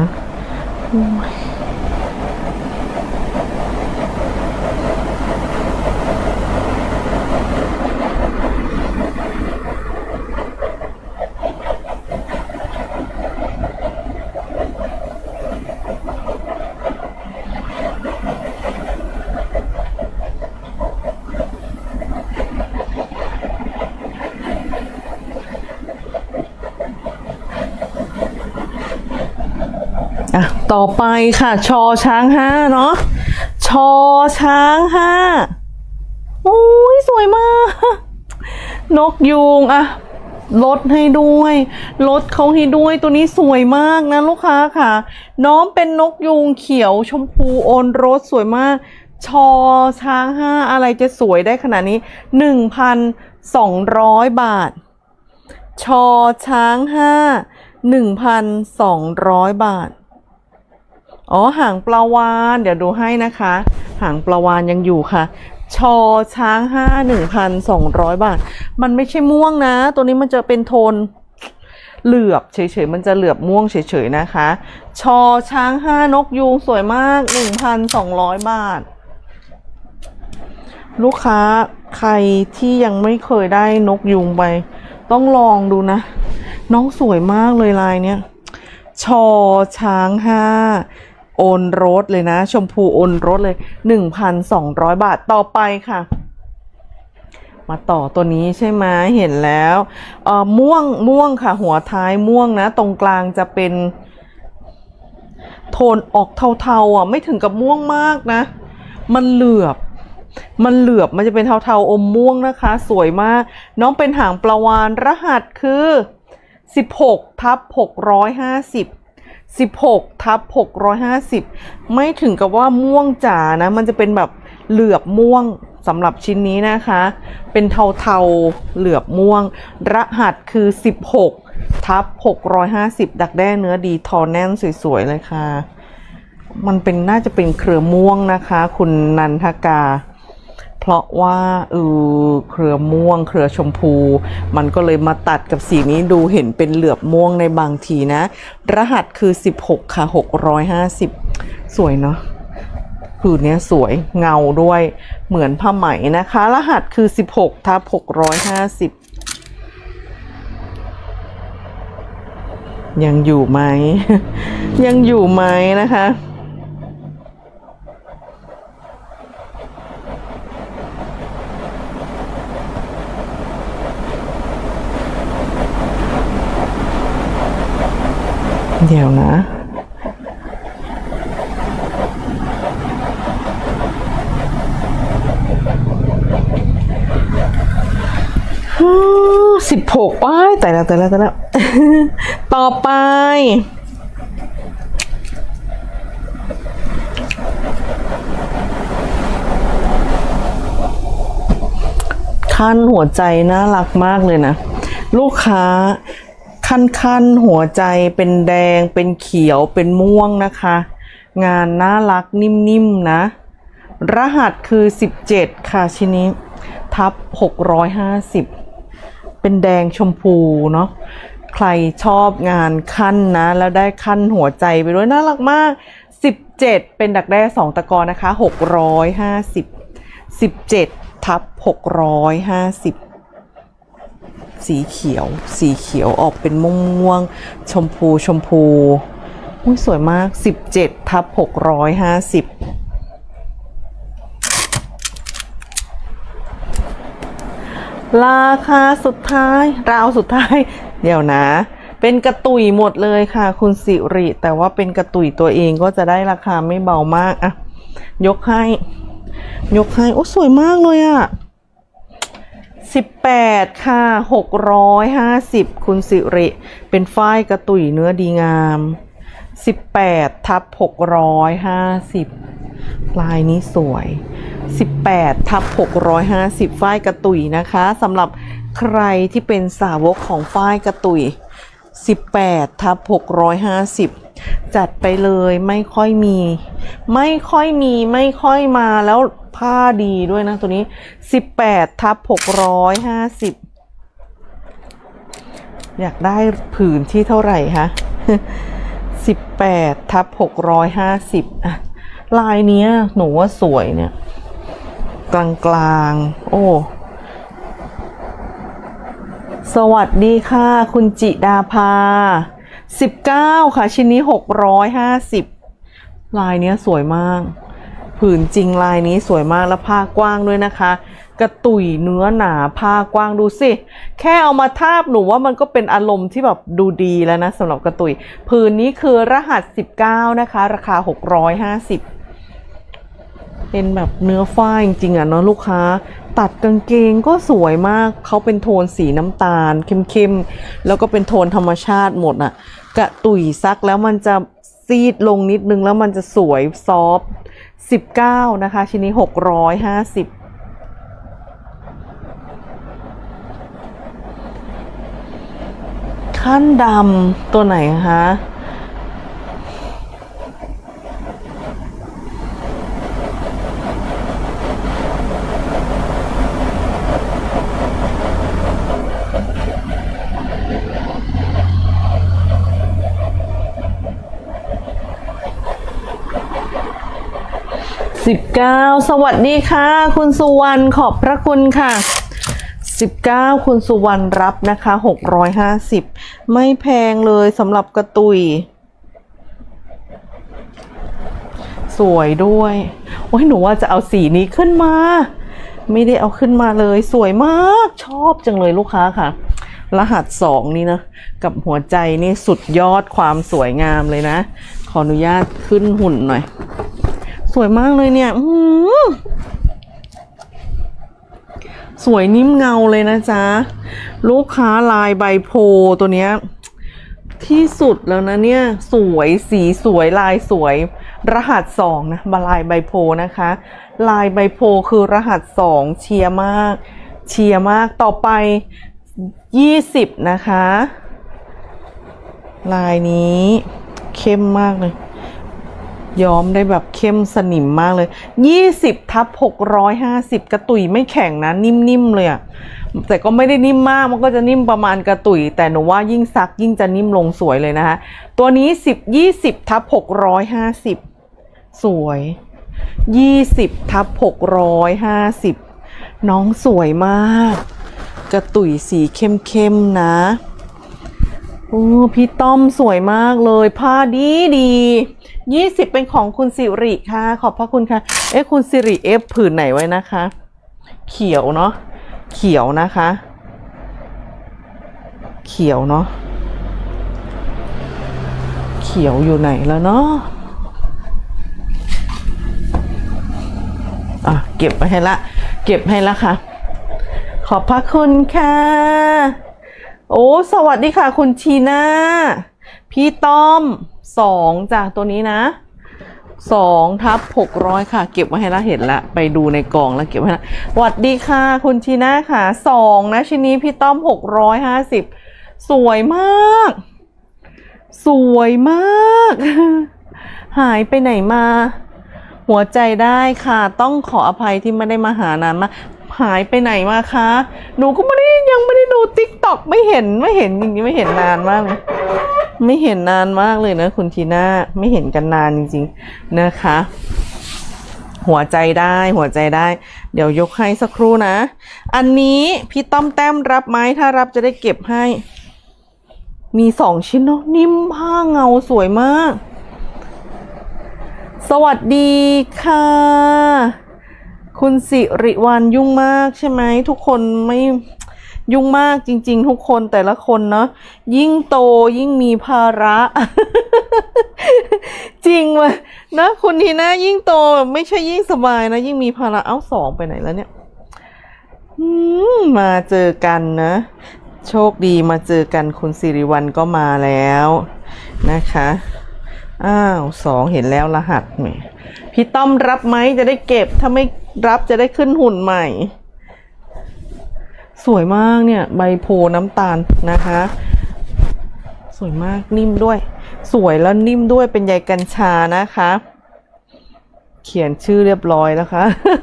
อ่ะต่อไปค่ะชอช้างห้าเนาะชอช้างห้าโอ้ยสวยมากนกยูงอะลดให้ด้วยลดเขาให้ด้วยตัวนี้สวยมากนะลูกค้าค่ะน้องเป็นนกยูงเขียวชมพูโอนรสสวยมากชอช้างห้าอะไรจะสวยได้ขนาดนี้ หนึ่งพันสองร้อย บาทชอช้างห้า หนึ่งพันสองร้อย บาทอ๋อหางปลาวานเดี๋ยวดูให้นะคะหางปลาวานยังอยู่ค่ะชอช้างห้า หนึ่งพันสองร้อย บาทมันไม่ใช่ม่วงนะตัวนี้มันจะเป็นโทนเหลือบเฉยๆมันจะเหลือบม่วงเฉยๆนะคะชอช้างห้านกยูงสวยมาก หนึ่งพันสองร้อย บาทลูกค้าใครที่ยังไม่เคยได้นกยูงไปต้องลองดูนะน้องสวยมากเลยลายเนี้ยชอช้างห้าโอนรสเลยนะชมพูโอนรสเลย หนึ่งพันสองร้อย บาทต่อไปค่ะมาต่อตัวนี้ใช่ไหมเห็นแล้วเอ่อม่วงม่วงค่ะหัวท้ายม่วงนะตรงกลางจะเป็นโทนออกเทาๆอ่ะไม่ถึงกับม่วงมากนะมันเหลือบมันเหลือบมันจะเป็นเทาๆอมม่วงนะคะสวยมากน้องเป็นหางปลาวาฬรหัสคือสิบหกทับหกร้อยห้าสิบ สิบหกทับหกร้อยห้าสิบไม่ถึงกับว่าม่วงจ๋านะมันจะเป็นแบบเหลือบม่วงสำหรับชิ้นนี้นะคะเป็นเทาๆเหลือบม่วงรหัสคือสิบหกทับหกร้อยห้าสิบดักแด้เนื้อดีทอแน่นสวยๆเลยค่ะมันเป็นน่าจะเป็นเครือม่วงนะคะคุณนันทกาเพราะว่าเออเครือม่วงเครือชมพูมันก็เลยมาตัดกับสีนี้ดูเห็นเป็นเหลือบม่วงในบางทีนะรหัสคือสิบหกค่ะหกร้อยห้าสิบสวยเนาะผืนนี้สวยเงาด้วยเหมือนผ้าไหมนะคะรหัสคือสิบหกทับหกร้อยห้าสิบยังอยู่ไหม ยังอยู่ไหมนะคะเดี๋ยวนะสิบหกป้ายแต่แล้วแต่แล้วแต่แล้ว ต่อไปขั้นหัวใจน่ารักมากเลยนะลูกค้าขั้นขั้นหัวใจเป็นแดงเป็นเขียวเป็นม่วงนะคะงานน่ารักนิ่มๆนะรหัสคือสิบเจ็ดค่ะชิ้นนี้ทับหกร้อยห้าสิบเป็นแดงชมพูเนาะใครชอบงานขั้นนะแล้วได้ขั้นหัวใจไปด้วยน่ารักมากสิบเจ็ดเป็นดักแด้สองตะกอนนะคะหกร้อยห้าสิบ สิบเจ็ดทับหกร้อยห้าสิบสีเขียวสีเขียวออกเป็นม่วงๆชมพูชมพูอุ้ยสวยมากสิบเจ็ดทับหกร้อยห้าสิบราคาสุดท้ายราวสุดท้ายเดี๋ยวนะเป็นกระตุยหมดเลยค่ะคุณสิริแต่ว่าเป็นกระตุยตัวเองก็จะได้ราคาไม่เบามากอะยกให้ยกให้โอ้สวยมากเลยอะสิบแปดค่ะหกร้อยห้าสิบคุณสิริเป็นฝ้ายกระตุยเนื้อดีงามสิบแปดทับหกร้อยห้าสิบลายนี้สวยสิบแปดทับหกร้อยห้าสิบฝ้ายกระตุยนะคะสำหรับใครที่เป็นสาวกของฝ้ายกระตุยสิบแปดทับหกร้อยห้าสิบจัดไปเลยไม่ค่อยมีไม่ค่อยมีไม่ค่อยมาแล้วผ้าดีด้วยนะตัวนี้สิบแปดทับหกร้อยห้าสิบอยากได้ผืนที่เท่าไหร่คะสิบแปดทับหกร้อยห้าสิบอะลายเนี้ยหนูว่าสวยเนี่ยกลางกลางโอ้สวัสดีค่ะคุณจิดาภาสิบเก้าค่ะชิ้นนี้หกร้อยห้าสิบลายเนี้ยสวยมากผืนจริงลายนี้สวยมากแล้วผ้ากว้างด้วยนะคะกระตุยเนื้อหนาผ้ากว้างดูสิแค่เอามาทาบหนูว่ามันก็เป็นอารมณ์ที่แบบดูดีแล้วนะสำหรับกระตุยผืนนี้คือรหัสสิบเก้านะคะราคาหกร้อยห้าสิบเป็นแบบเนื้อฝ้ายจริงๆอ่ะเนาะลูกค้าตัดกางเกงก็สวยมากเขาเป็นโทนสีน้ำตาลเข้มๆแล้วก็เป็นโทนธรรมชาติหมดอ่ะกระตุยซักแล้วมันจะซีดลงนิดนึงแล้วมันจะสวยซอฟต์สิบเก้านะคะชิ้นนี้หกร้อยห้าสิบขั้นดำตัวไหนคะสิบเก้าสวัสดีค่ะคุณสุวรรณขอบพระคุณค่ะสิบเก้าคุณสุวรรณรับนะคะหกร้อยห้าสิบไม่แพงเลยสำหรับกระตุยสวยด้วยโอ้ยหนูว่าจะเอาสีนี้ขึ้นมาไม่ได้เอาขึ้นมาเลยสวยมากชอบจังเลยลูกค้าค่ะรหัสสองนี่นะกับหัวใจนี่สุดยอดความสวยงามเลยนะขออนุญาตขึ้นหุ่นหน่อยสวยมากเลยเนี่ยสวยนิ่มเงาเลยนะจ๊ะลูกค้าลายใบโพตัวเนี้ยที่สุดแล้วนะเนี่ยสวยสีสวยลายสวยรหัสสองนะบาลายใบโพนะคะลายใบโพคือรหัสสองเชียร์มากเชียร์มากต่อไปยี่สิบนะคะลายนี้เข้มมากเลยย้อมได้แบบเข้มสนิมมากเลยยี่สิบทับหกร้อยห้าสิบกระตุยไม่แข็งนะนิ่มๆเลยอะแต่ก็ไม่ได้นิ่มมากมันก็จะนิ่มประมาณกระตุยแต่หนูว่ายิ่งซักยิ่งจะนิ่มลงสวยเลยนะคะตัวนี้สิบยี่สิบทับหกร้อยห้าสิบสวยยี่สิบทับหกร้อยห้าสิบน้องสวยมากกระตุยสีเข้มๆนะโอ้พี่ต้อมสวยมากเลยผ้าดีดียี่สิบเป็นของคุณสิริค่ะขอบพระคุณค่ะเอ๊ะคุณสิริเอฟผืนไหนไว้นะคะเขียวเนาะเขียวนะคะเขียวเนาะเขียวอยู่ไหนแล้วเนาะอ่ะเก็บไปให้ละเก็บให้ละค่ะขอบพระคุณค่ะโอ้สวัสดีค่ะคุณชีน่าพี่ต้อมสองจากตัวนี้นะสองทับหกร้อยค่ะเก็บไว้ให้ละเห็นละไปดูในกล่องแล้วเก็บไว้ละสวัสดีค่ะคุณชีน่าค่ะสองนะชิ้นนี้พี่ต้อมหกร้อยห้าสิบสวยมากสวยมากหายไปไหนมาหัวใจได้ค่ะต้องขออภัยที่ไม่ได้มาหานานมาหายไปไหนมาคะหนูก็ไม่ได้ยังไม่ได้ดูติ๊กต็อกไม่เห็นไม่เห็นจริงๆไม่เห็นนานมากเลยไม่เห็นนานมากเลยนะคุณทีน่าไม่เห็นกันนานจริงๆนะคะหัวใจได้หัวใจได้เดี๋ยวยกให้สักครู่นะอันนี้พี่ต้อมแต้มรับไหมถ้ารับจะได้เก็บให้มีสองชิ้นเนาะนิ่มผ้าเงาสวยมากสวัสดีค่ะคุณสิริวรรณยุ่งมากใช่ไหมทุกคนไม่ยุ่งมากจริงๆทุกคนแต่ละคนเนาะยิ่งโตยิ่งมีภาระ จริงว่ะนะคุณทีน่ายิ่งโตแบบไม่ใช่ยิ่งสบายนะยิ่งมีภาระเอ้าสองไปไหนแล้วเนี่ยมาเจอกันนะโชคดีมาเจอกันคุณสิริวรรณก็มาแล้วนะคะอ้าวสองเห็นแล้วรหัสแหมพี่ต้อมรับไหมจะได้เก็บถ้าไม่รับจะได้ขึ้นหุ่นใหม่สวยมากเนี่ยใบโพน้ำตาลนะคะสวยมากนิ่มด้วยสวยแล้วนิ่มด้วยเป็นใยกัญชานะคะเขียนชื่อเรียบร้อยนะคะ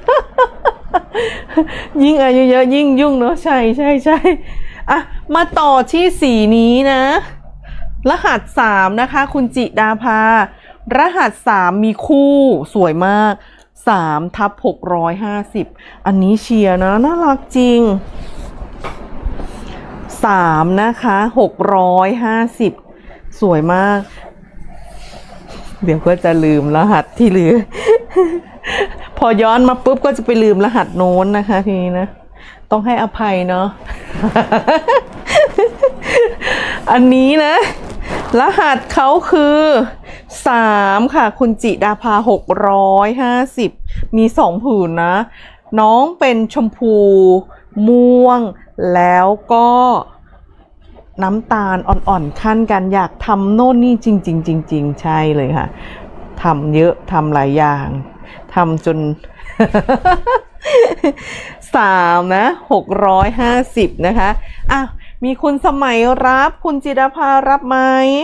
ยิ่งอายุเยอะยิ่งยุ่งเนาะใช่ใช่ใช่อ่ะมาต่อที่สีนี้นะรหัสสามนะคะคุณจิดาภารหัสสามมีคู่สวยมากสามทับหกร้อยห้าสิบอันนี้เชียร์นะน่ารักจริงสามนะคะหกร้อยห้าสิบสวยมากเดี๋ยวก็จะลืมรหัสที่เหลือ พอย้อนมาปุ๊บก็จะไปลืมรหัสโน้นนะคะทีนี้นะต้องให้อภัยเนาะ อันนี้นะรหัสเขาคือสามค่ะคุณจิดาภาหกร้อยห้าสิบมีสองผืนนะน้องเป็นชมพูม่วงแล้วก็น้ำตาลอ่อนๆขั้นกันอยากทำโน่นนี่จริงๆจริงๆใช่เลยค่ะทำเยอะทำหลายอย่างทำจน สามนะหกร้อยห้าสิบนะคะอ่ะมีคุณสมัยรับคุณจิดาภารับไหม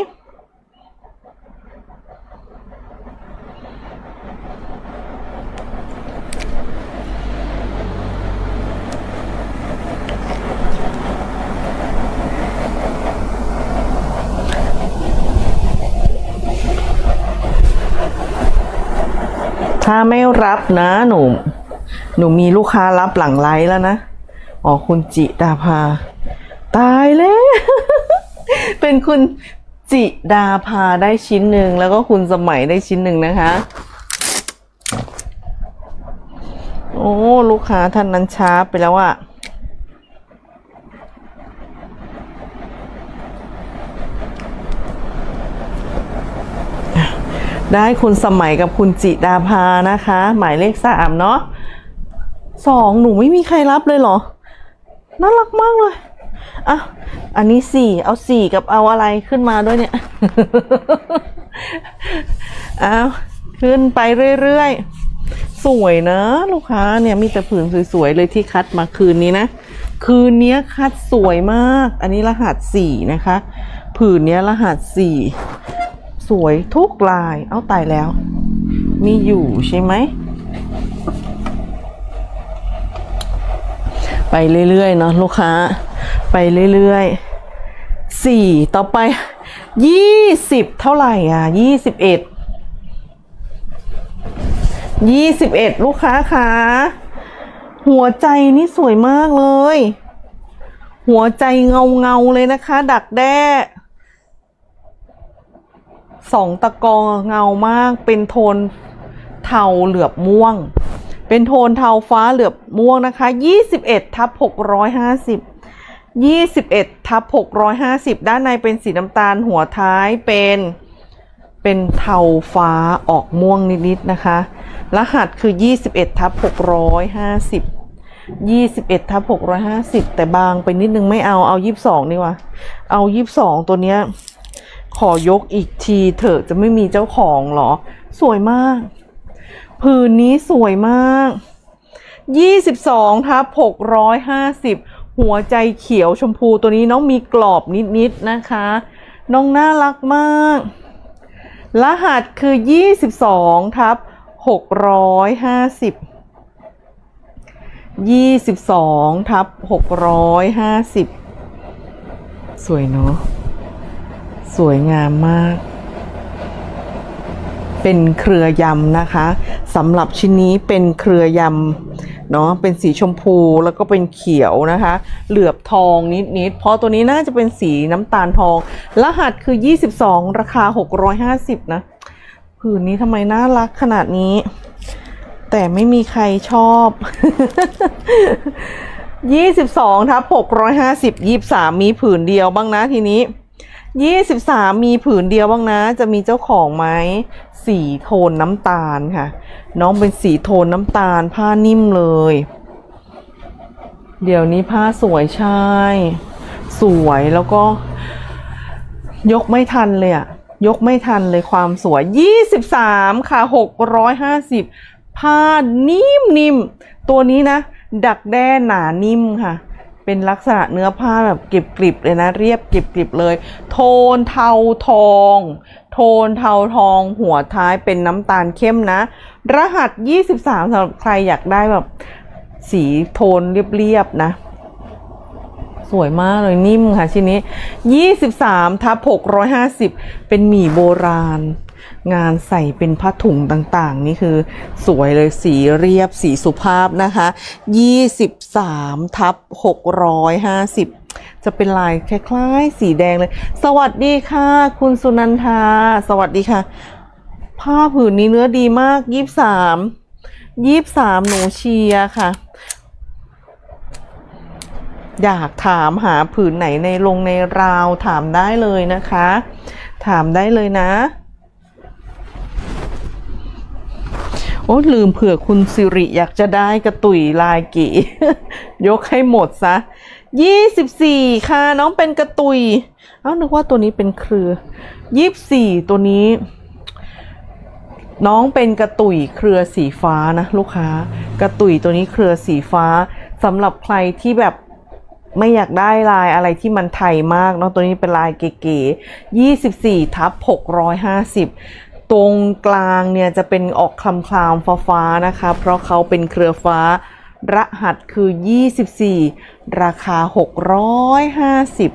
ถ้าไม่รับนะหนูหนูมีลูกค้ารับหลังไลฟ์แล้วนะอ๋อคุณจิดาภาตายแล้ว เป็นคุณจิดาภาได้ชิ้นหนึ่งแล้วก็คุณสมัยได้ชิ้นหนึ่งนะคะโอ้ลูกค้าท่านนั้นช้าไปแล้วอะได้คุณสมัยกับคุณจิดาภานะคะหมายเลขสามเนาะสองหนูไม่มีใครรับเลยเหรอน่ารักมากเลยอ่ะอันนี้สี่เอาสี่กับเอาอะไรขึ้นมาด้วยเนี่ย เอาขึ้นไปเรื่อยๆสวยนะลูกค้าเนี่ยมีแต่ผืนสวยๆเลยที่คัดมาคืนนี้นะคืนนี้คัดสวยมากอันนี้รหัสสี่นะคะผืนนี้รหัสสี่สวยทุกลายเอาตายแล้วมีอยู่ใช่ไหมไปเรื่อยๆเนาะลูกค้าไปเรื่อยๆสี่ต่อไปยี่สิบเท่าไหร่อ่ะยี่สิบเอ็ดยี่สิบเอ็ดลูกค้าค่ะหัวใจนี่สวยมากเลยหัวใจเงาเงาเลยนะคะดักแด้สองตะกอเงามากเป็นโทนเทาเหลือบม่วงเป็นโทนเทาฟ้าเหลือบม่วงนะคะยี่สิบเอ็ดทับหกร้อยห้าสิบยี่สิบเอ็ดทับหกร้อยห้าสิบด้านในเป็นสีน้ำตาลหัวท้ายเป็นเป็นเทาฟ้าออกม่วงนิดๆนะคะรหัสคือยี่สิบเอ็ดทับหกร้อยห้าสิบยี่สิบเอ็ดทับหกร้อยห้าสิบแต่บางไปนิดนึงไม่เอาเอายี่สิบสองดีกว่าเอายี่สิบสองตัวเนี้ยขอยกอีกทีเถอะจะไม่มีเจ้าของหรอสวยมากผืนนี้สวยมากยี่สิบสองทับหกร้อยห้าสิบหัวใจเขียวชมพูตัวนี้น้องมีกรอบนิดๆนะคะน้องน่ารักมากรหัสคือยี่สิบสองทับหกร้อยห้าสิบยี่สิบสองทับหกร้อยห้าสิบสวยเนาะสวยงามมากเป็นเครือยำนะคะสำหรับชิ้นนี้เป็นเครือยำเนาะเป็นสีชมพูแล้วก็เป็นเขียวนะคะเหลือบทองนิดๆเพราะตัวนี้น่าจะเป็นสีน้ำตาลทองรหัสคือยี่สิบสองราคาหกร้อยห้าสิบนะผืนนี้ทำไมน่ารักขนาดนี้แต่ไม่มีใครชอบ ยี่สิบสองทับหกร้อยห้าสิบ ยี่สิบสามมีผืนเดียวบ้างนะทีนี้ยี่สิบสามมีผืนเดียวบ้างนะจะมีเจ้าของไหมสีโทนน้ำตาลค่ะน้องเป็นสีโทนน้ำตาลผ้านิ่มเลยเดี๋ยวนี้ผ้าสวยใช่สวยแล้วก็ยกไม่ทันเลยอะยกไม่ทันเลยความสวยยี่สิบสามค่ะหกร้อยห้าสิบผ้านิ่มนิ่มตัวนี้นะดักแด้หนานิ่มค่ะเป็นลักษณะเนื้อผ้าแบบกริบๆเลยนะเรียบกริบๆเลยโทนเทาทองโทนเทาทองหัวท้ายเป็นน้ำตาลเข้มนะรหัสยี่สิบสามสำหรับใครอยากได้แบบสีโทนเรียบๆนะสวยมากเลยนิ่มค่ะชิ้นนี้ยี่สิบสามทับหกร้อยห้าสิบเป็นหมี่โบราณงานใส่เป็นผ้าถุงต่างๆนี่คือสวยเลยสีเรียบสีสุภาพนะคะยี่สิบสามทับหกร้อยห้าสิบจะเป็นลายคล้ายๆสีแดงเลยสวัสดีค่ะคุณสุนันทาสวัสดีค่ะผ้าผืนนี้เนื้อดีมากยี่สิบสามยี่สิบสามหนูเชียร์ค่ะอยากถามหาผืนไหนในลงในราวถามได้เลยนะคะถามได้เลยนะโอ้ลืมเผื่อคุณสิริอยากจะได้กระตุยลายกี่ ยกให้หมดซะยี่สิบสี่ค่ะน้องเป็นกระตุยเอ้านึกว่าตัวนี้เป็นเครือยี่สิบสี่ตัวนี้น้องเป็นกระตุยเครือสีฟ้านะลูกค้ากระตุยตัวนี้เครือสีฟ้าสำหรับใครที่แบบไม่อยากได้ลายอะไรที่มันไทยมากเนาะตัวนี้เป็นลายเก๋ๆยี่สิบสี่ทับหกร้อยห้าสิบตรงกลางเนี่ยจะเป็นออกคลำคลามฟ้าๆนะคะเพราะเขาเป็นเครือฟ้ารหัสคือยี่สิบสี่ราคาหกร้อยห้าสิบ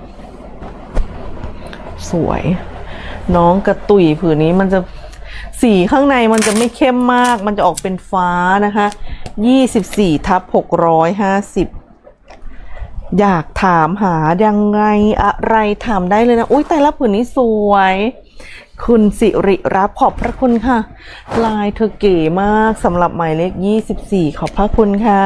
สวยน้องกระตุยผืนนี้มันจะสีข้างในมันจะไม่เข้มมากมันจะออกเป็นฟ้านะคะยี่สิบสี่ทับหกร้อยห้าสิบอยากถามหายังไงอะไรถามได้เลยนะอุ้ยแต่ละผืนนี้สวยคุณสิริรับขอบพระคุณค่ะลายเธอเก๋มากสำหรับหมายเลขยี่สิบสี่ขอบพระคุณค่ะ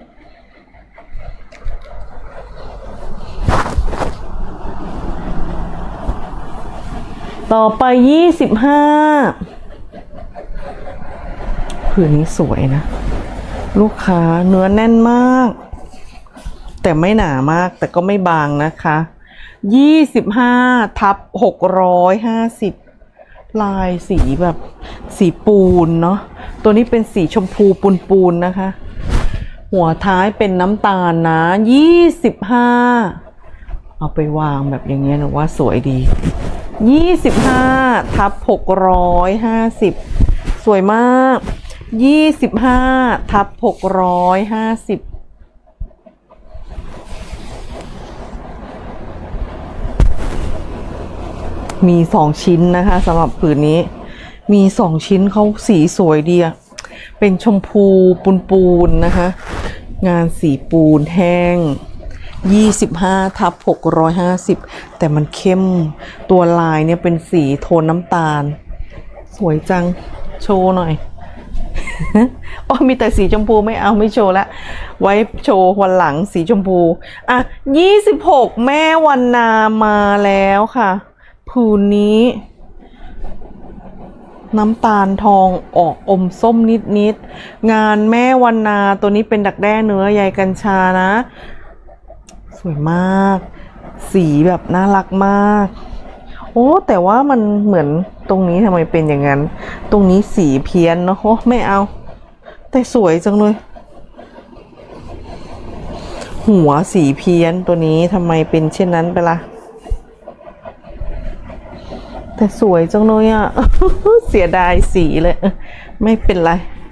ต่อไปยี่สิบห้าผืนนี้สวยนะลูกค้าเนื้อแน่นมากแต่ไม่หนามากแต่ก็ไม่บางนะคะยี่สิบห้าทับหกร้อยห้าสิบลายสีแบบสีปูนเนาะตัวนี้เป็นสีชมพูปูนปูนนะคะหัวท้ายเป็นน้ำตาลนะยี่สิบห้าเอาไปวางแบบอย่างเงี้ยหนูว่าสวยดียี่สิบห้าทับหกร้อยห้าสิบสวยมากยี่สิบห้าทับหกร้อยห้าสิบมีสองชิ้นนะคะสำหรับผืนนี้มีสองชิ้นเขาสีสวยดีอะเป็นชมพูปูนปูนนะคะงานสีปูนแห้งยี่สิบห้าทับหกร้อยห้าสิบแต่มันเข้มตัวลายเนี่ยเป็นสีโทนน้ำตาลสวยจังโชว์หน่อย อ๋อมีแต่สีชมพูไม่เอาไม่โชว์ละไว้โชว์วันหลังสีชมพูอ่ะยี่สิบหกแม่วันนามาแล้วค่ะผืนนี้น้ำตาลทองออกอมส้มนิดๆงานแม่วันนาตัวนี้เป็นดักแด้เนื้อใยกัญชานะสวยมากสีแบบน่ารักมากโอ้แต่ว่ามันเหมือนตรงนี้ทำไมเป็นอย่างนั้นตรงนี้สีเพี้ยนเนาะโอ้ไม่เอาแต่สวยจังเลยหัวสีเพี้ยนตัวนี้ทำไมเป็นเช่นนั้นไปล่ะแต่สวยจังเลยอ่ะ เสียดายสีเลยไม่เป็นไร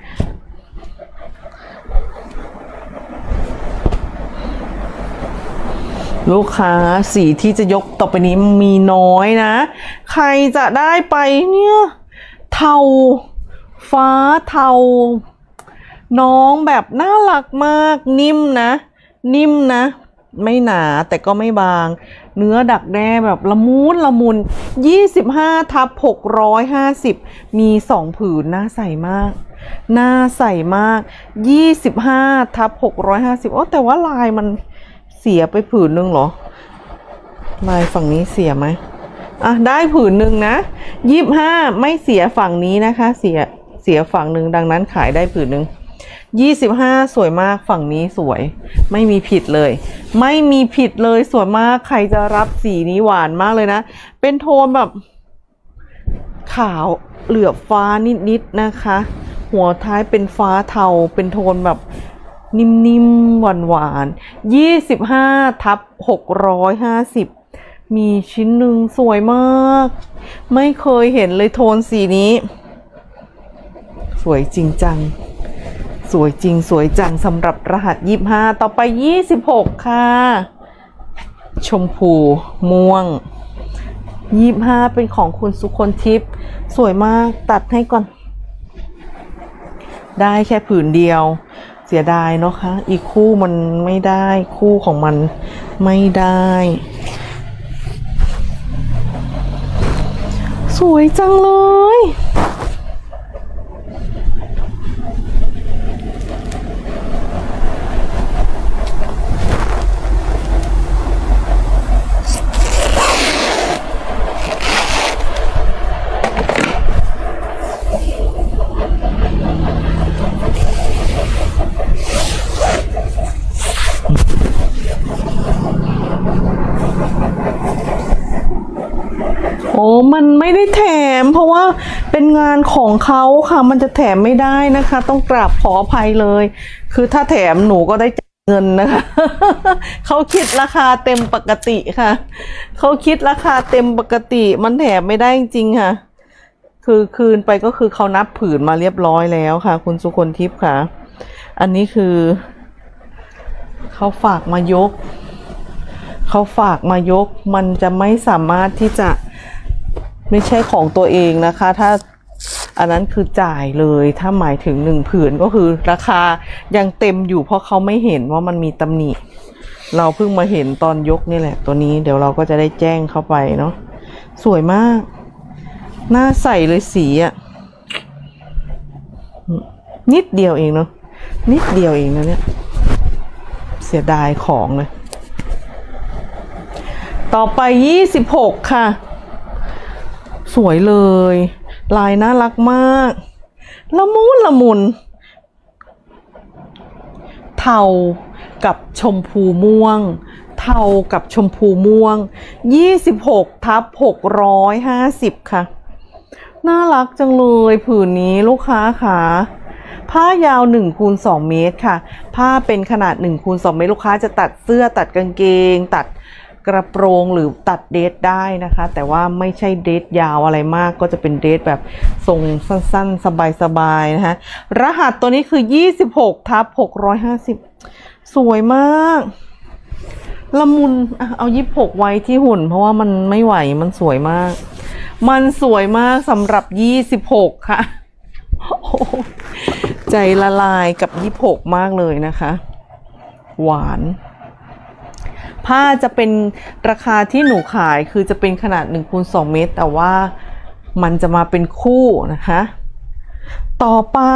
ลูกค้าสีที่จะยกต่อไปนี้มีน้อยนะใครจะได้ไปเนี่ยเทาฟ้าเทาน้องแบบน่ารักมากนิ่มนะนิ่มนะไม่หนาแต่ก็ไม่บางเนื้อดักแด้แบบละมุนละมุนยี่สิบห้าทับหกร้อยห้าสิบมีสองผืนน่าใส่มากน่าใส่มากยี่สิบห้าทับหกร้อยห้าสิบโอ้แต่ว่าลายมันเสียไปผืนนึงเหรอลายฝั่งนี้เสียไหมอ่ะได้ผืนหนึ่งนะยี่สิบห้าไม่เสียฝั่งนี้นะคะเสียเสียฝั่งหนึ่งดังนั้นขายได้ผืนหนึ่งยี่สิบห้าสวยมากฝั่งนี้สวยไม่มีผิดเลยไม่มีผิดเลยสวยมากใครจะรับสีนี้หวานมากเลยนะเป็นโทนแบบขาวเหลือบฟ้านิดๆนะคะหัวท้ายเป็นฟ้าเทาเป็นโทนแบบนิ่มๆหวานๆยี่สิบห้าทับหกร้อยห้าสิบมีชิ้นหนึ่งสวยมากไม่เคยเห็นเลยโทนสีนี้สวยจริงจังสวยจริงสวยจังสำหรับรหัสยี่สิบห้าต่อไปยี่สิบหกค่ะชมพูม่วงยี่สิบห้าเป็นของคุณสุคนทิพย์สวยมากตัดให้ก่อนได้แค่ผืนเดียวเสียดายเนาะคะอีกคู่มันไม่ได้คู่ของมันไม่ได้สวยจังเลยโอ้มันไม่ได้แถมเพราะว่าเป็นงานของเขาค่ะมันจะแถมไม่ได้นะคะต้องกราบขออภัยเลยคือถ้าแถมหนูก็ได้จ่ายเงินนะคะเขาคิดราคาเต็มปกติค่ะเขาคิดราคาเต็มปกติมันแถมไม่ได้จริงค่ะคือคืนไปก็คือเขานับผืนมาเรียบร้อยแล้วค่ะคุณสุคนทิพย์ค่ะอันนี้คือเขาฝากมายกเขาฝากมายกมันจะไม่สามารถที่จะไม่ใช่ของตัวเองนะคะถ้าอันนั้นคือจ่ายเลยถ้าหมายถึงหนึ่งผืนก็คือราคายังเต็มอยู่เพราะเขาไม่เห็นว่ามันมีตำหนิเราเพิ่งมาเห็นตอนยกนี่แหละตัวนี้เดี๋ยวเราก็จะได้แจ้งเข้าไปเนาะสวยมากน่าใส่เลยสีอะนิดเดียวเองเนาะนิดเดียวเองนะเนี่ยเสียดายของเลยต่อไปยี่สิบหกค่ะสวยเลยลายน่ารักมากละมุนละมุนเทากับชมพูม่วงเทากับชมพูม่วงยี่สิบหกทับหกร้อยห้าสิบค่ะน่ารักจังเลยผืนนี้ลูกค้าค่ะผ้ายาวหนึ่งคูณสองเมตรค่ะผ้าเป็นขนาดหนึ่งคูณสองเมตรลูกค้าจะตัดเสื้อตัดกางเกงตัดกระโปรงหรือตัดเดทได้นะคะแต่ว่าไม่ใช่เดทยาวอะไรมากก็จะเป็นเดทแบบทรงสั้นๆสบายๆนะคะรหัสตัวนี้คือยี่สิบหกทับหกร้อยห้าสิบสวยมากละมุนเอายี่สิบหกไว้ที่หุ่นเพราะว่ามันไม่ไหวมันสวยมากมันสวยมากสำหรับยี่สิบหกค่ะใจละลายกับยี่สิบหกมากเลยนะคะหวานผ้าจะเป็นราคาที่หนูขายคือจะเป็นขนาดหนึ่งคูณสองเมตรแต่ว่ามันจะมาเป็นคู่นะคะต่อไป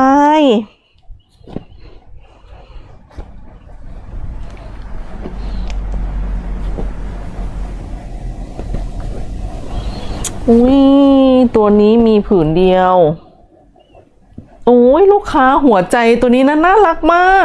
อุ้ยตัวนี้มีผืนเดียวโอ้ยลูกค้าหัวใจตัวนี้นะน่ารักมาก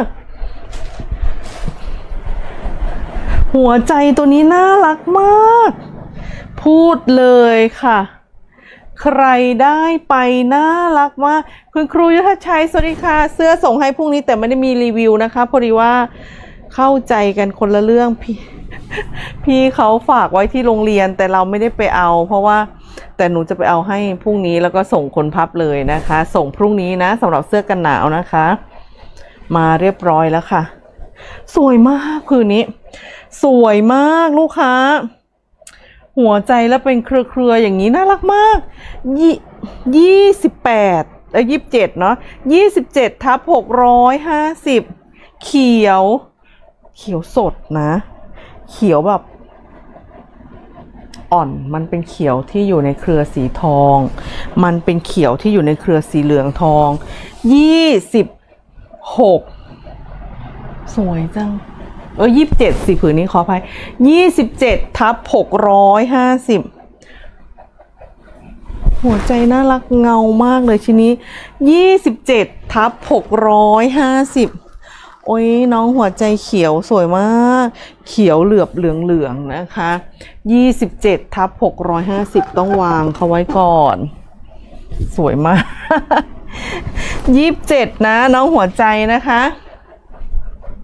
หัวใจตัวนี้น่ารักมากพูดเลยค่ะใครได้ไปน่ารักมากคุณครูยุทธชัยสวัสดีค่ะเสื้อส่งให้พรุ่งนี้แต่ไม่ได้มีรีวิวนะคะพอดีว่าเข้าใจกันคนละเรื่องพี่พี่เขาฝากไว้ที่โรงเรียนแต่เราไม่ได้ไปเอาเพราะว่าแต่หนูจะไปเอาให้พรุ่งนี้แล้วก็ส่งคนพับเลยนะคะส่งพรุ่งนี้นะสำหรับเสื้อกันหนาวนะคะมาเรียบร้อยแล้วค่ะสวยมากผืนนี้สวยมากลูกค้าหัวใจแล้วเป็นเครือๆอย่างนี้น่ารักมากยี่ยี่สิบแปดเอ้ยยี่สิบเจ็ดเนาะยี่สิบเจ็ดทับหกร้อยห้าสิบเขียวเขียวสดนะเขียวแบบอ่อนมันเป็นเขียวที่อยู่ในเครือสีทองมันเป็นเขียวที่อยู่ในเครือสีเหลืองทองยี่สิบหกสวยจังเออยี่สิบเจ็ดสิผืนนี้ขออภัยยี่สิบเจ็ดทับหกร้อยห้าสิบหัวใจน่ารักเงามากเลยชิ้นนี้ยี่สิบเจ็ดทับหกร้อยห้าสิบโอ้ยน้องหัวใจเขียวสวยมากเขียวเหลือบเหลืองเหลืองนะคะยี่สิบเจ็ดทับหกร้อยห้าสิบต้องวางเขาไว้ก่อนสวยมากยี่สิบเจ็ดนะน้องหัวใจนะคะ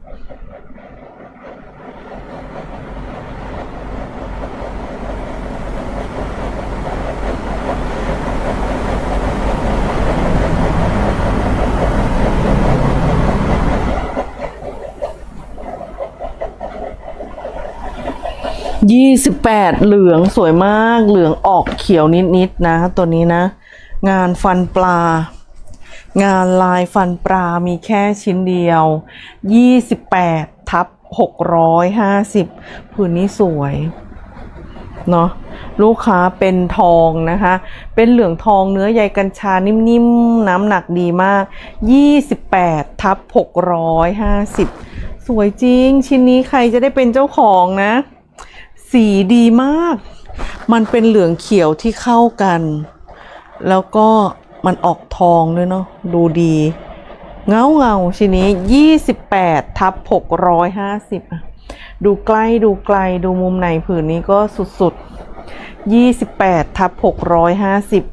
ยี่สิบแปดเหลืองสวยมากเหลืองออกเขียวนิดๆนะตัวนี้นะงานฟันปลางานลายฟันปลามีแค่ชิ้นเดียวยี่สิบแปดทับหกร้อยห้าสิบผืนนี้สวยเนาะลูกค้าเป็นทองนะคะเป็นเหลืองทองเนื้อใยกัญชานิ่มๆน้ำหนักดีมากยี่สิบแปดทับหกร้อยห้าสิบสวยจริงชิ้นนี้ใครจะได้เป็นเจ้าของนะสีดีมากมันเป็นเหลืองเขียวที่เข้ากันแล้วก็มันออกทองด้วยเนาะดูดีเงาเงาชิ้นนี้ยี่สิบแปดทับหกร้อยห้าสิบดูใกล้ดูไกลดูมุมไหนผืนนี้ก็สุดๆยี่สิบแปดทับหกร้อยห้าสิบ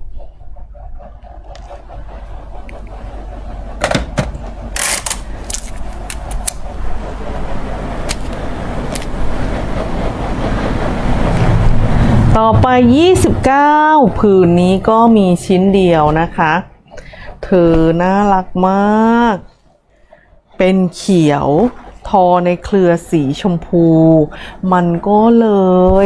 ต่อไปยี่สิบเก้าผืนนี้ก็มีชิ้นเดียวนะคะเธอน่ารักมากเป็นเขียวทอในเครือสีชมพูมันก็เลย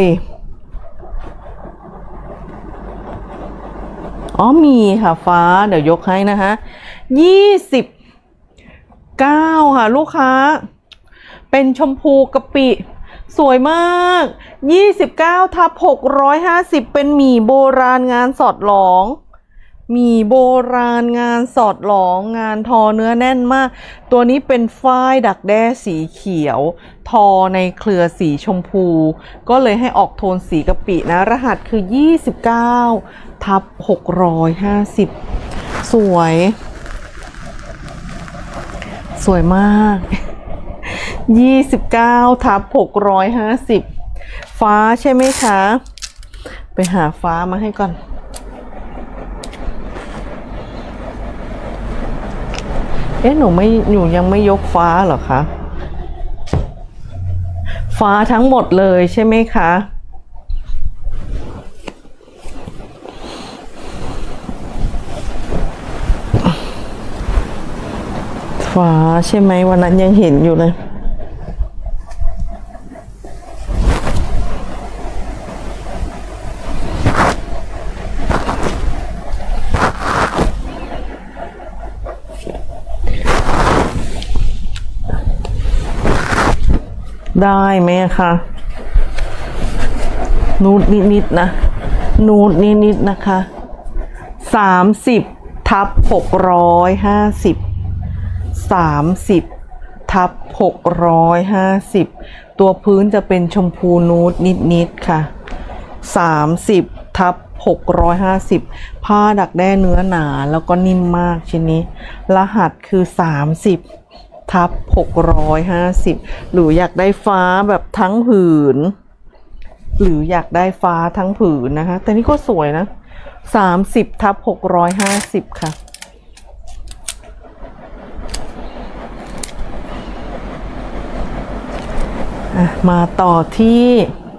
อ๋อมีค่ะฟ้าเดี๋ยวยกให้นะคะยี่สิบเก้าค่ะลูกค้าเป็นชมพูกะปิสวยมากยี่สิบเก้าทับหกร้อยห้าสิบเป็นหมี่โบราณงานสอดหลองหมี่โบราณงานสอดหลองงานทอเนื้อแน่นมากตัวนี้เป็นฝ้ายดักแด้สีเขียวทอในเครือสีชมพูก็เลยให้ออกโทนสีกะปินะรหัสคือยี่สิบเก้าทับหกร้อยห้าสิบสวยสวยมากยี่สิบเก้าทับหกร้อยห้าสิบฟ้าใช่ไหมคะไปหาฟ้ามาให้ก่อนเอ๊ะหนูไม่หนูยังไม่ยกฟ้าเหรอคะฟ้าทั้งหมดเลยใช่ไหมคะฟ้าใช่ไหมวันนั้นยังเห็นอยู่เลยได้ไหมคะนูดนิดๆนะนูดนิดๆนะคะสามสิบทับหกร้อยห้าสิบสามสิบทับหกร้อยห้าสิบตัวพื้นจะเป็นชมพูนูดนิดๆค่ะสามสิบทับหกร้อยห้าสิบผ้าดักแด้เนื้อหนาแล้วก็นิ่มมากชิ้นนี้รหัสคือสามสิบทับหกร้อยห้าสิบหรืออยากได้ฟ้าแบบทั้งผืนหรืออยากได้ฟ้าทั้งผืนนะคะแต่นี่ก็สวยนะสามสิบทับหกร้อยห้าสิบค่ะมาต่อที่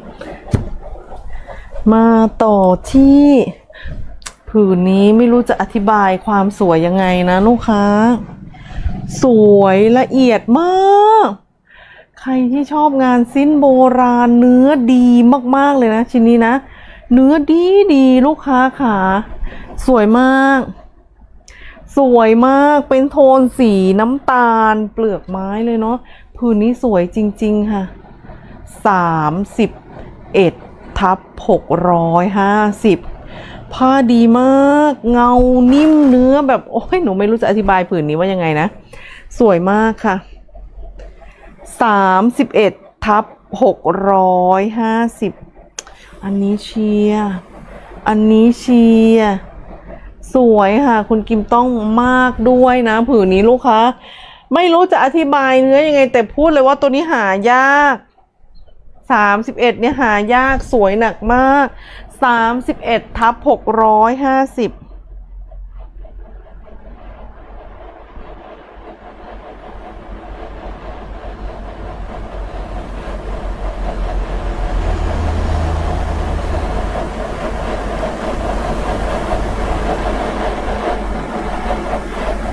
มาต่อที่ผืนนี้ไม่รู้จะอธิบายความสวยยังไงนะลูกค้าสวยละเอียดมากใครที่ชอบงานสิ้นโบราณเนื้อดีมากๆเลยนะชิ้นนี้นะเนื้อดีดีลูกค้าค่ะสวยมากสวยมากเป็นโทนสีน้ำตาลเปลือกไม้เลยเนาะผืนนี้สวยจริงๆค่ะสามสิบเอ็ดทับหกร้อยห้าสิบผ้าดีมากเงานิ่มเนื้อแบบโอ้ยหนูไม่รู้จะอธิบายผืนนี้ว่ายังไงนะสวยมากค่ะสามสิบเอ็ดทับหกร้อยห้าสิบอันนี้เชียร์อันนี้เชียร์สวยค่ะคุณกิมต้องมากด้วยนะผืนนี้ลูกค้าไม่รู้จะอธิบายเนื้อยังไงแต่พูดเลยว่าตัวนี้หายากสามสิบเอ็ดเนี่ยหายากสวยหนักมากสามสิบเอ็ดทับหกร้อยห้าสิบ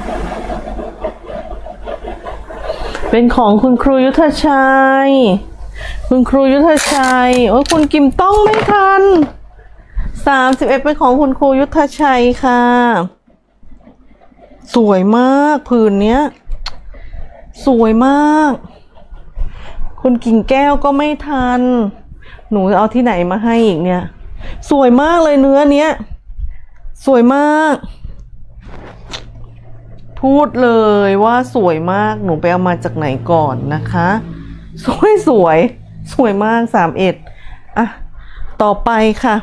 เป็นของคุณครูยุทธชัยคุณครูยุทธชัยโอ้ยคุณกิมต้องไม่ทันสามสิบเอ็ดเป็นของคุณครูยุทธชัยค่ะสวยมากผืนเนี้ยสวยมากคุณกิ่งแก้วก็ไม่ทันหนูเอาที่ไหนมาให้อีกเนี่ยสวยมากเลยเนื้อเนี้ยสวยมากพูดเลยว่าสวยมากหนูไปเอามาจากไหนก่อนนะคะสวยสวยสวยมากสามเอ็ดอ่ะต่อไปค่ะ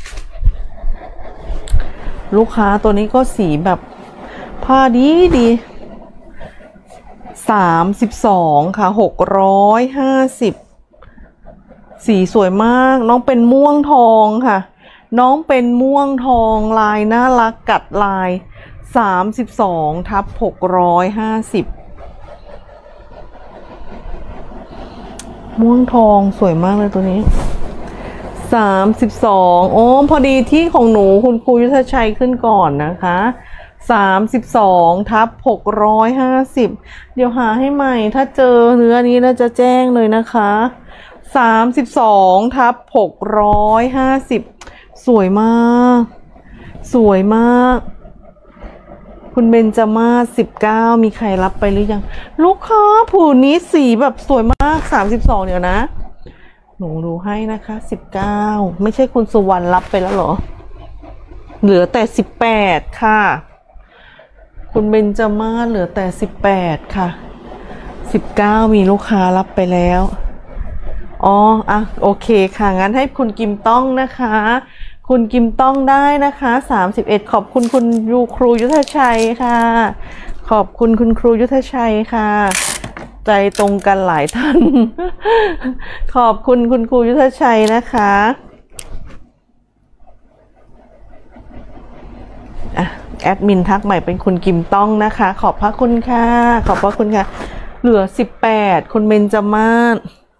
ลูกค้าตัวนี้ก็สีแบบผ้าดีดีสามสิบสองค่ะหกร้อยห้าสิบสีสวยมากน้องเป็นม่วงทองค่ะน้องเป็นม่วงทองลายน่ารักกัดลายสามสิบสองทับหกร้อยห้าสิบม่วงทองสวยมากเลยตัวนี้สามสิบสองโอ้พอดีที่ของหนูคุณครูยุทธชัยขึ้นก่อนนะคะสามสิบสองทับหกร้อยห้าสิบเดี๋ยวหาให้ใหม่ถ้าเจอเนื้อนี้เราจะแจ้งเลยนะคะสามสิบสองทับหกร้อยห้าสิบสวยมากสวยมากคุณเบญจมาศสิบเก้ามีใครรับไปหรือยังลูกค้าผืนนี้สีแบบสวยมากสามสิบสองเดี๋ยวนะหนูดูให้นะคะสิบเก้าไม่ใช่คุณสุวรรณรับไปแล้วเหรอเหลือแต่สิบแปดค่ะคุณเบญจมาศเหลือแต่สิบแปดค่ะสิบเก้ามีลูกค้ารับไปแล้วอ๋ออ่ะโอเคค่ะงั้นให้คุณกิมต้องนะคะคุณกิมต้องได้นะคะสามสิบเอ็ดขอบคุณคุณยูครูยุทธชัยค่ะขอบคุณคุณครูยุทธชัยค่ะใจตรงกันหลายท่าน ขอบคุณคุณครูยุทธชัยนะคะอ่ะแอดมินทักใหม่เป็นคุณกิมต้องนะคะขอบพระคุณค่ะขอบพระคุณค่ะเหลือสิบแปดคุณเบญจมาศ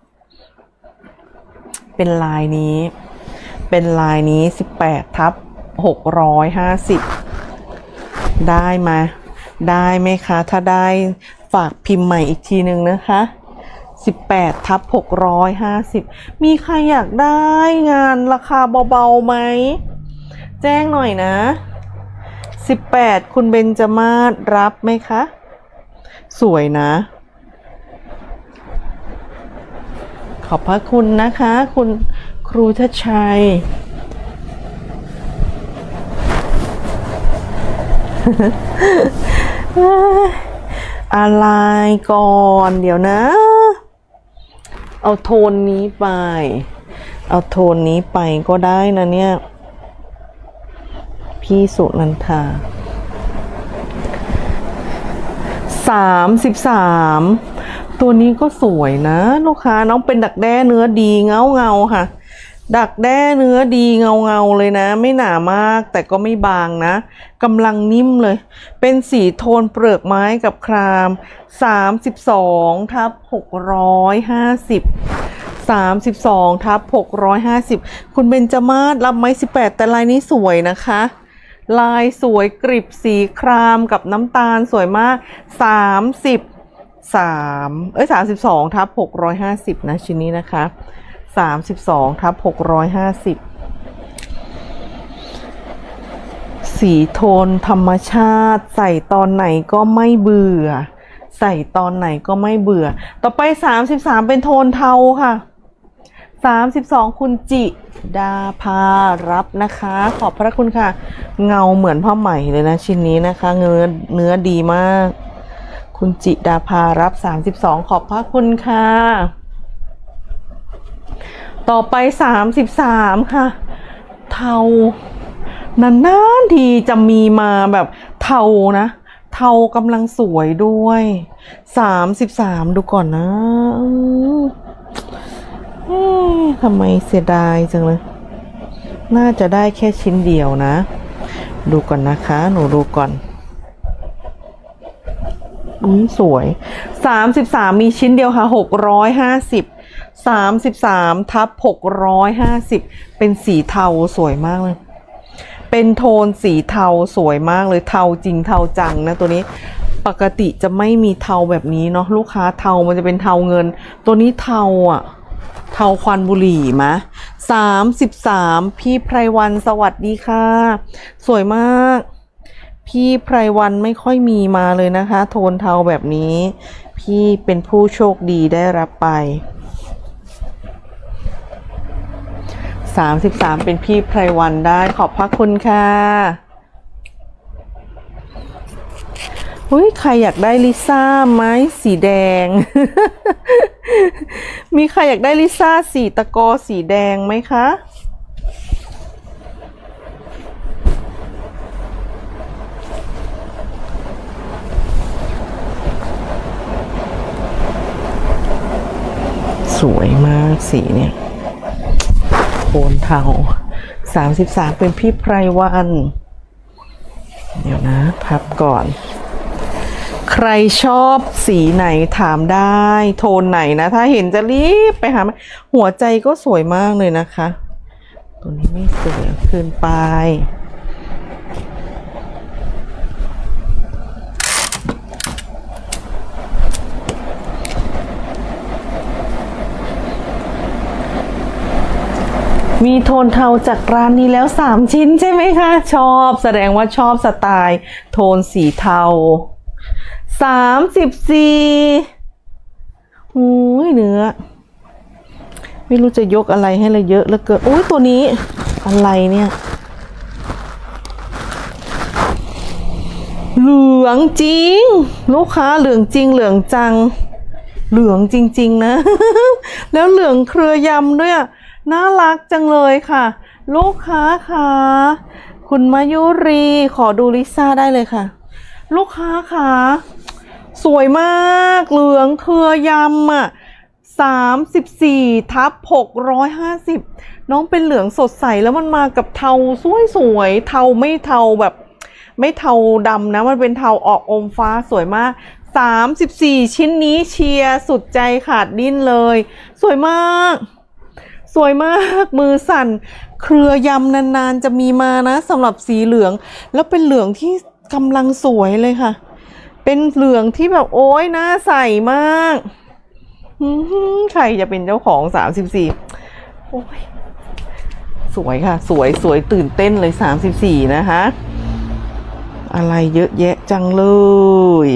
เป็นลายนี้เป็นลายนี้สิบแปดทับหกร้อยห้าสิบได้มาได้ไหมคะถ้าได้ฝากพิมพ์ใหม่อีกทีหนึ่งนะคะสิบแปดทับหกร้อยห้าสิบมีใครอยากได้งานราคาเบาๆไหมแจ้งหน่อยนะสิบแปดคุณเบญจมาศรับไหมคะสวยนะขอบพระคุณนะคะคุณครูทัชชัย อะไรก่อนเดี๋ยวนะเอาโทนนี้ไปเอาโทนนี้ไปก็ได้นะเนี่ยพี่สุนันทาสามสิบสามตัวนี้ก็สวยนะลูกค้าน้องเป็นดักแด้เนื้อดีเงาเงาค่ะดักแด้เนื้อดีเงาเงาเลยนะไม่หนามากแต่ก็ไม่บางนะกำลังนิ่มเลยเป็นสีโทนเปลือกไม้กับครามสามสิบสองทับหกร้อยห้าสิบสามสิบสองทับหกร้อยห้าสิบคุณเบญจมาศรับไหมสิบแปดแต่ลายนี้สวยนะคะลายสวยกริบสีครามกับน้ำตาลสวยมากสามสิบสามเอ้ยสามสิบสองทับหกร้อยห้าสิบนะชิ้นนี้นะคะสามสิบสองทับหกร้อยห้าสิบสีโทนธรรมชาติใส่ตอนไหนก็ไม่เบื่อใส่ตอนไหนก็ไม่เบื่อต่อไปสามสิบสามเป็นโทนเทาค่ะสามสิบสองคุณจิดาภารับนะคะขอบพระคุณค่ะเงาเหมือนผ้าไหมเลยนะชิ้นนี้นะคะเนื้อเนื้อดีมากคุณจิดาภารับสามสิบสองขอบพระคุณค่ะต่อไปสามสิบสามค่ะเทานานๆทีจะมีมาแบบเทานะเทากำลังสวยด้วยสามสิบสามดูก่อนนะเอ๊ะทำไมเสียดายจังเลยน่าจะได้แค่ชิ้นเดียวนะดูก่อนนะคะหนูดูก่อนอุ้ยสวยสามสิบสามมีชิ้นเดียวค่ะหกร้อยห้าสิบสามสิบสามทับหกร้อยห้าสิบเป็นสีเทาสวยมากเลยเป็นโทนสีเทาสวยมากเลยเทาจริงเทาจังนะตัวนี้ปกติจะไม่มีเทาแบบนี้เนาะลูกค้าเทามันจะเป็นเทาเงินตัวนี้เทาอ่ะเทาควันบุหรี่มะสามสิบสามพี่ไพรวันสวัสดีค่ะสวยมากพี่ไพรวันไม่ค่อยมีมาเลยนะคะโทนเทาแบบนี้พี่เป็นผู้โชคดีได้รับไปสามสิบสามเป็นพี่ไพรวันได้ขอบพระคุณค่ะอุ้ยใครอยากได้ลิซ่าไหมสีแดง มีใครอยากได้ลิซ่าสีตะกอสีแดงไหมคะสวยมากสีเนี่ยโทนเทาสามสิบสามเป็นพี่ไพรวันเดี๋ยวนะพับก่อนใครชอบสีไหนถามได้โทนไหนนะถ้าเห็นจะรีบไปหาหัวใจก็สวยมากเลยนะคะตัวนี้ไม่สวยเกินไปมีโทนเทาจากร้านนี้แล้วสามชิ้นใช่ไหมคะชอบแสดงว่าชอบสไตล์โทนสีเทาสามสิบสี่อุ้ยเนื้อไม่รู้จะยกอะไรให้เลยเยอะเหลือเกินอุ้ยตัวนี้อะไรเนี่ยเหลืองจริงลูกค้าเหลืองจริงเหลืองจังเหลืองจริงๆนะ แล้วเหลืองเครือยำด้วยน่ารักจังเลยค่ะลูกค้าค่ะคุณมายุรีขอดูลิซ่าได้เลยค่ะลูกค้าค่ะสวยมากเหลืองเครือยำอ่ะสามสิบสี่ทับหกร้อยห้าสิบน้องเป็นเหลืองสดใสแล้วมันมากับเทาสวยๆเทาไม่เทาแบบไม่เทาดำนะมันเป็นเทาออกอมฟ้าสวยมากสามสิบสี่ชิ้นนี้เชียร์สุดใจขาดดิ้นเลยสวยมากสวยมากมือสั่นเครือยำนานๆจะมีมานะสำหรับสีเหลืองแล้วเป็นเหลืองที่กำลังสวยเลยค่ะเป็นเหลืองที่แบบโอ้ยน่าใส่มากใครจะเป็นเจ้าของสามสิบสี่โอ้ยสวยค่ะสวยสวยตื่นเต้นเลยสามสิบสี่นะคะอะไรเยอะแยะจังเลย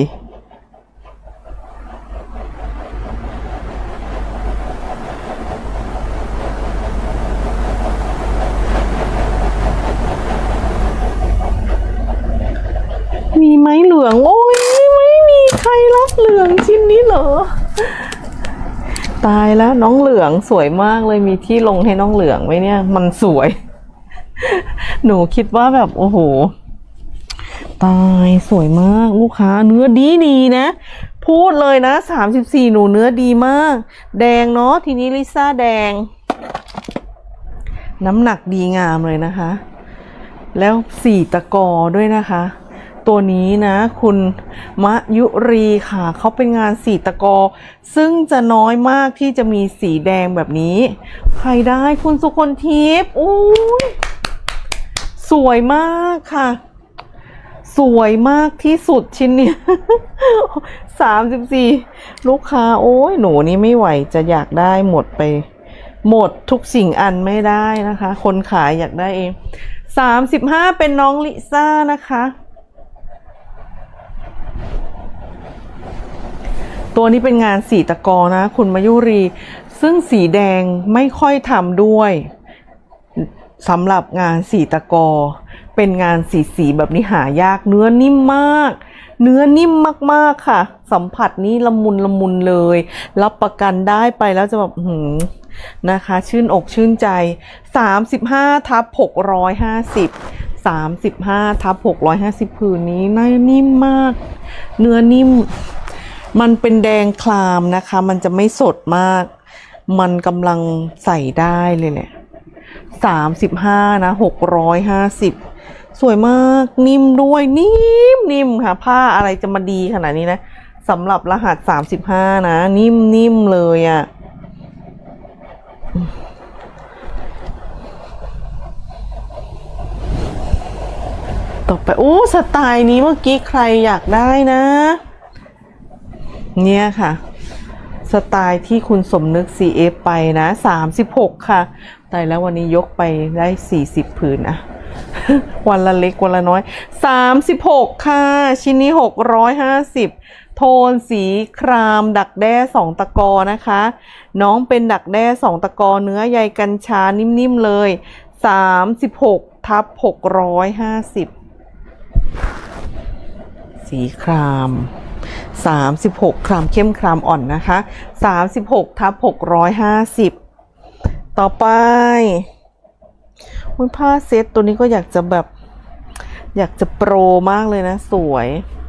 มีไหมเหลืองโอ้ยไม่มีใครรับเหลืองชิ้นนี้เหรอตายแล้วน้องเหลืองสวยมากเลยมีที่ลงให้น้องเหลืองไหมเนี่ยมันสวยหนูคิดว่าแบบโอ้โหตายสวยมากลูกค้าเนื้อดีดีนะพูดเลยนะสามสิบสี่หนูเนื้อดีมากแดงเนาะทีนี้ลิซ่าแดงน้ำหนักดีงามเลยนะคะแล้วสี่ตะกอด้วยนะคะตัวนี้นะคุณมะยุรีค่ะเขาเป็นงานสีตะกอซึ่งจะน้อยมากที่จะมีสีแดงแบบนี้ใครได้คุณสุคนทิพย์อุ้ยสวยมากค่ะสวยมากที่สุดชิ้นนี้ สามสิบสี่ลูกค้าโอ้ยหนูนี่ไม่ไหวจะอยากได้หมดไปหมดทุกสิ่งอันไม่ได้นะคะคนขายอยากได้เองสามสิบห้าเป็นน้องลิซ่านะคะตัวนี้เป็นงานสีตะกอนะคุณมายุรีซึ่งสีแดงไม่ค่อยทำด้วยสำหรับงานสีตะกอเป็นงานสีสีแบบนี้หายากเนื้อนิ่มมากเนื้อนิ่มมากๆค่ะสัมผัสนี้ละมุนละมุนเลยรับประกันได้ไปแล้วจะแบบหืมนะคะชื่นอกชื่นใจสามสิบห้าทับหกร้อยห้าสิบสามสิบห้าทับหกร้อยห้าสิบผืนนี้น่านิ่มมากเนื้อนิ่มมันเป็นแดงคลามนะคะมันจะไม่สดมากมันกำลังใส่ได้เลยแหละสามสิบห้านะหกร้อยห้าสิบสวยมากนิ่มด้วยนิ่มนิ่มค่ะผ้าอะไรจะมาดีขนาดนี้นะสำหรับรหัสสามสิบห้านะนิ่มนิ่มเลยอะ่ะต่อไปโอ้สไตล์นี้เมื่อกี้ใครอยากได้นะเนี่ยค่ะสไตล์ที่คุณสมนึก ซี เอฟ ไปนะสามสิบหกค่ะแต่แล้ววันนี้ยกไปได้สี่สิบผืนอะ วันละเล็กวันละน้อยสามสิบหกค่ะชิ้นนี้หกร้อยห้าสิบโทนสีครามดักแด้สองตะกอนะคะน้องเป็นดักแด้สองตะกอเนื้อใยกัญชานิ่มๆเลยสามสิบหกทับหกร้อยห้าสิบสีครามสามสิบหกครามเข้มครามอ่อนนะคะสามสิบหกทับหกร้อยห้าสิบต่อไปผ้าเซ็ตตัวนี้ก็อยากจะแบบอยากจะโปรมากเลยนะสวย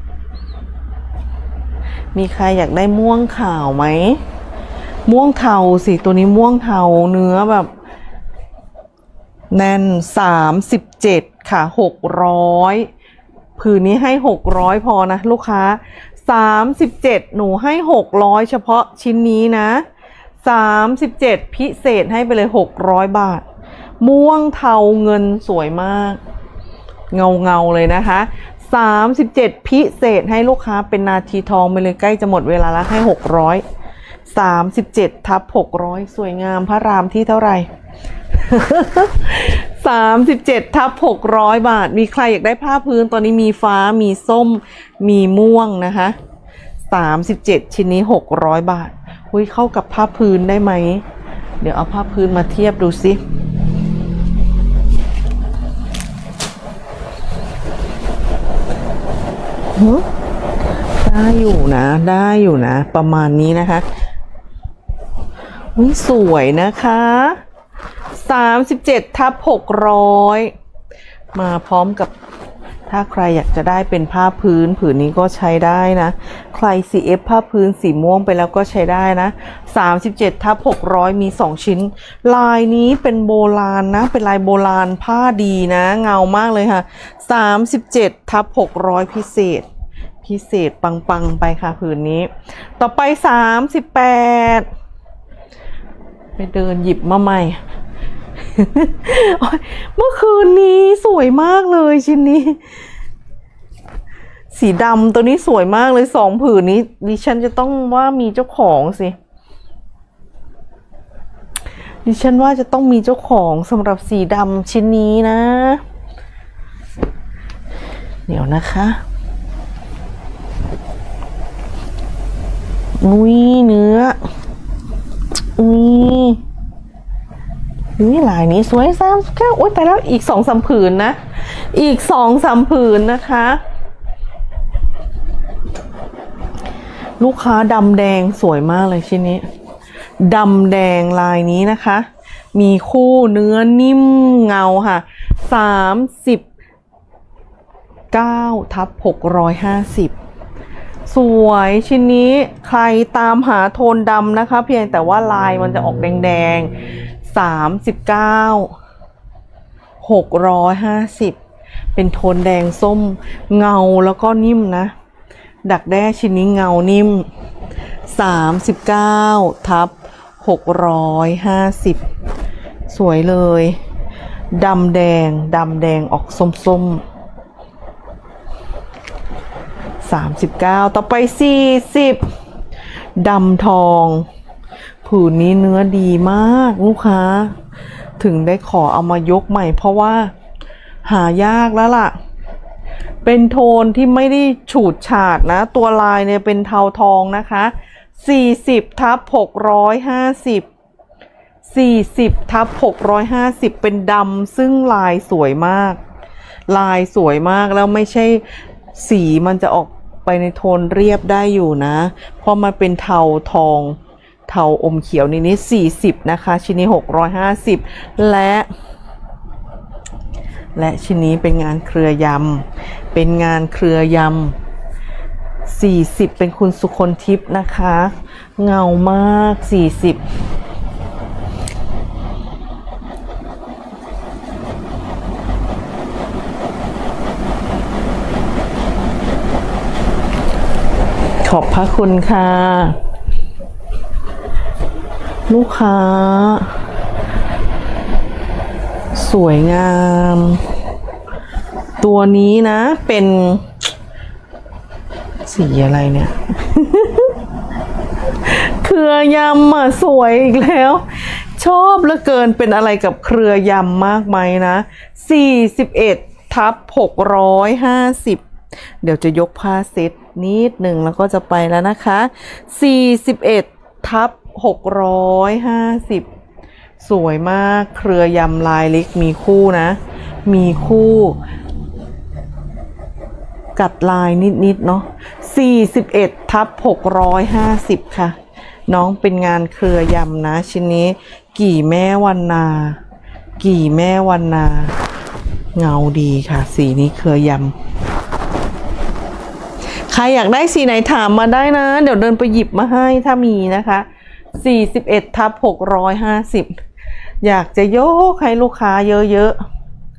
มีใครอยากได้ม่วงขาวไหมม่วงเทาสิตัวนี้ม่วงเทาเนื้อแบบแน่นสามสิบเจ็ดค่ะหกร้อยผืนนี้ให้หกร้อยพอนะลูกค้าสามสิบเจ็ดหนูให้หกร้อยเฉพาะชิ้นนี้นะสามสิบเจ็ดพิเศษให้ไปเลยหกร้อยบาทม่วงเทาเงินสวยมากเงาเงาเลยนะคะสามสิบเจ็ดพิเศษให้ลูกค้าเป็นนาทีทองไปเลยใกล้จะหมดเวลาแล้วให้หกร้อยสามสิบเจ็ดทับหกร้อยสวยงามพระรามที่เท่าไหร่ สามสิบเจ็ดทับหกร้อยบาทมีใครอยากได้ผ้าพื้นตอนนี้มีฟ้ามีส้มมีม่วงนะคะสามสิบเจ็ดชิ้นนี้หกร้อยบาทอุ้ยเข้ากับผ้าพื้นได้ไหมเดี๋ยวเอาผ้าพื้นมาเทียบดูสิได้อยู่นะได้อยู่นะประมาณนี้นะคะอุ้ยสวยนะคะสามสิบเจ็ดทับหกร้อยมาพร้อมกับถ้าใครอยากจะได้เป็นผ้าพื้นผืนนี้ก็ใช้ได้นะใคร ซี เอฟ ผ้าพื้นสีม่วงไปแล้วก็ใช้ได้นะสามสิบเจ็ดทับหกร้อยมีสองชิ้นลายนี้เป็นโบราณนะเป็นลายโบราณผ้าดีนะเงามากเลยค่ะสามสิบเจ็ดทับหกร้อยพิเศษพิเศษปังๆไปค่ะผืนนี้ต่อไปสามสิบแปดไปเดินหยิบมาใหม่ เมื่อคืนนี้สวยมากเลยชิ้นนี้สีดำตัวนี้สวยมากเลยสองผืนนี้ดิฉันจะต้องว่ามีเจ้าของสิดิฉันว่าจะต้องมีเจ้าของสำหรับสีดำชิ้นนี้นะเดี๋ยวนะคะนุ้ยเนื้ออุ้ยนี่ลายนี้สวยซ้ำก็โอ๊ยไปแล้วอีกสองสามผืนนะอีกสองสามผืนนะคะลูกค้าดำแดงสวยมากเลยชิ้นนี้ดำแดงลายนี้นะคะมีคู่เนื้อนิ่มเงาค่ะสามสิบเก้าทับหกร้อยห้าสิบสวยชิ้นนี้ใครตามหาโทนดำนะคะเพียงแต่ว่าลายมันจะออกแดงๆสามสิบเก้าหกร้อยห้าสิบเป็นโทนแดงส้มเงาแล้วก็นิ่มนะดักแด้ชิ้นนี้เงานิ่มสามสิบเก้าทับหกร้อยห้าสิบสวยเลยดำแดงดำแดงออกส้มๆสามสิบเก้าต่อไปสี่สิบดำทองผืนนี้เนื้อดีมากลูกค้าถึงได้ขอเอามายกใหม่เพราะว่าหายากแล้วล่ะเป็นโทนที่ไม่ได้ฉูดฉาดนะตัวลายเนี่ยเป็นเทาทองนะคะสี่สิบทับหกร้อยห้าสิบสี่สิบทับหกร้อยห้าสิบเป็นดำซึ่งลายสวยมากลายสวยมากแล้วไม่ใช่สีมันจะออกไปในโทนเรียบได้อยู่นะเพราะมันเป็นเทาทองเทาอมเขียวนี่นี่สี่สิบนะคะชิ้นนี้หกร้อยห้าสิบและและชิ้นนี้เป็นงานเครือยำเป็นงานเครือยำสี่สิบเป็นคุณสุคนทิพย์นะคะเงามากสี่สิบขอบพระคุณค่ะลูกค้าสวยงามตัวนี้นะเป็นสีอะไรเนี่ย คือรือยำอ่ะสวยอีกแล้วชอบเหลือเกินเป็นอะไรกับเครือยำมากไหมนะสี่สิบเอ็ดทับหกร้อยห้าสิบเดี๋ยวจะยกผ้าเซตนิดหนึ่งแล้วก็จะไปแล้วนะคะสี่สิบเอ็ดทับหกร้อยห้าสิบสวยมากเครือยำลายเล็กมีคู่นะมีคู่กัดลายนิดๆเนาะสี่สิบเอ็ดทับหกร้อยห้าสิบค่ะน้องเป็นงานเครือยำนะชิ้นนี้กี่แม่วันนากี่แม่วันนาเงาดีค่ะสีนี้เครือยำใครอยากได้สีไหนถามมาได้นะเดี๋ยวเดินไปหยิบมาให้ถ้ามีนะคะสี่สิบเอ็ดทับหกร้อยห้าสิบอยากจะโยกให้ลูกค้าเยอะๆ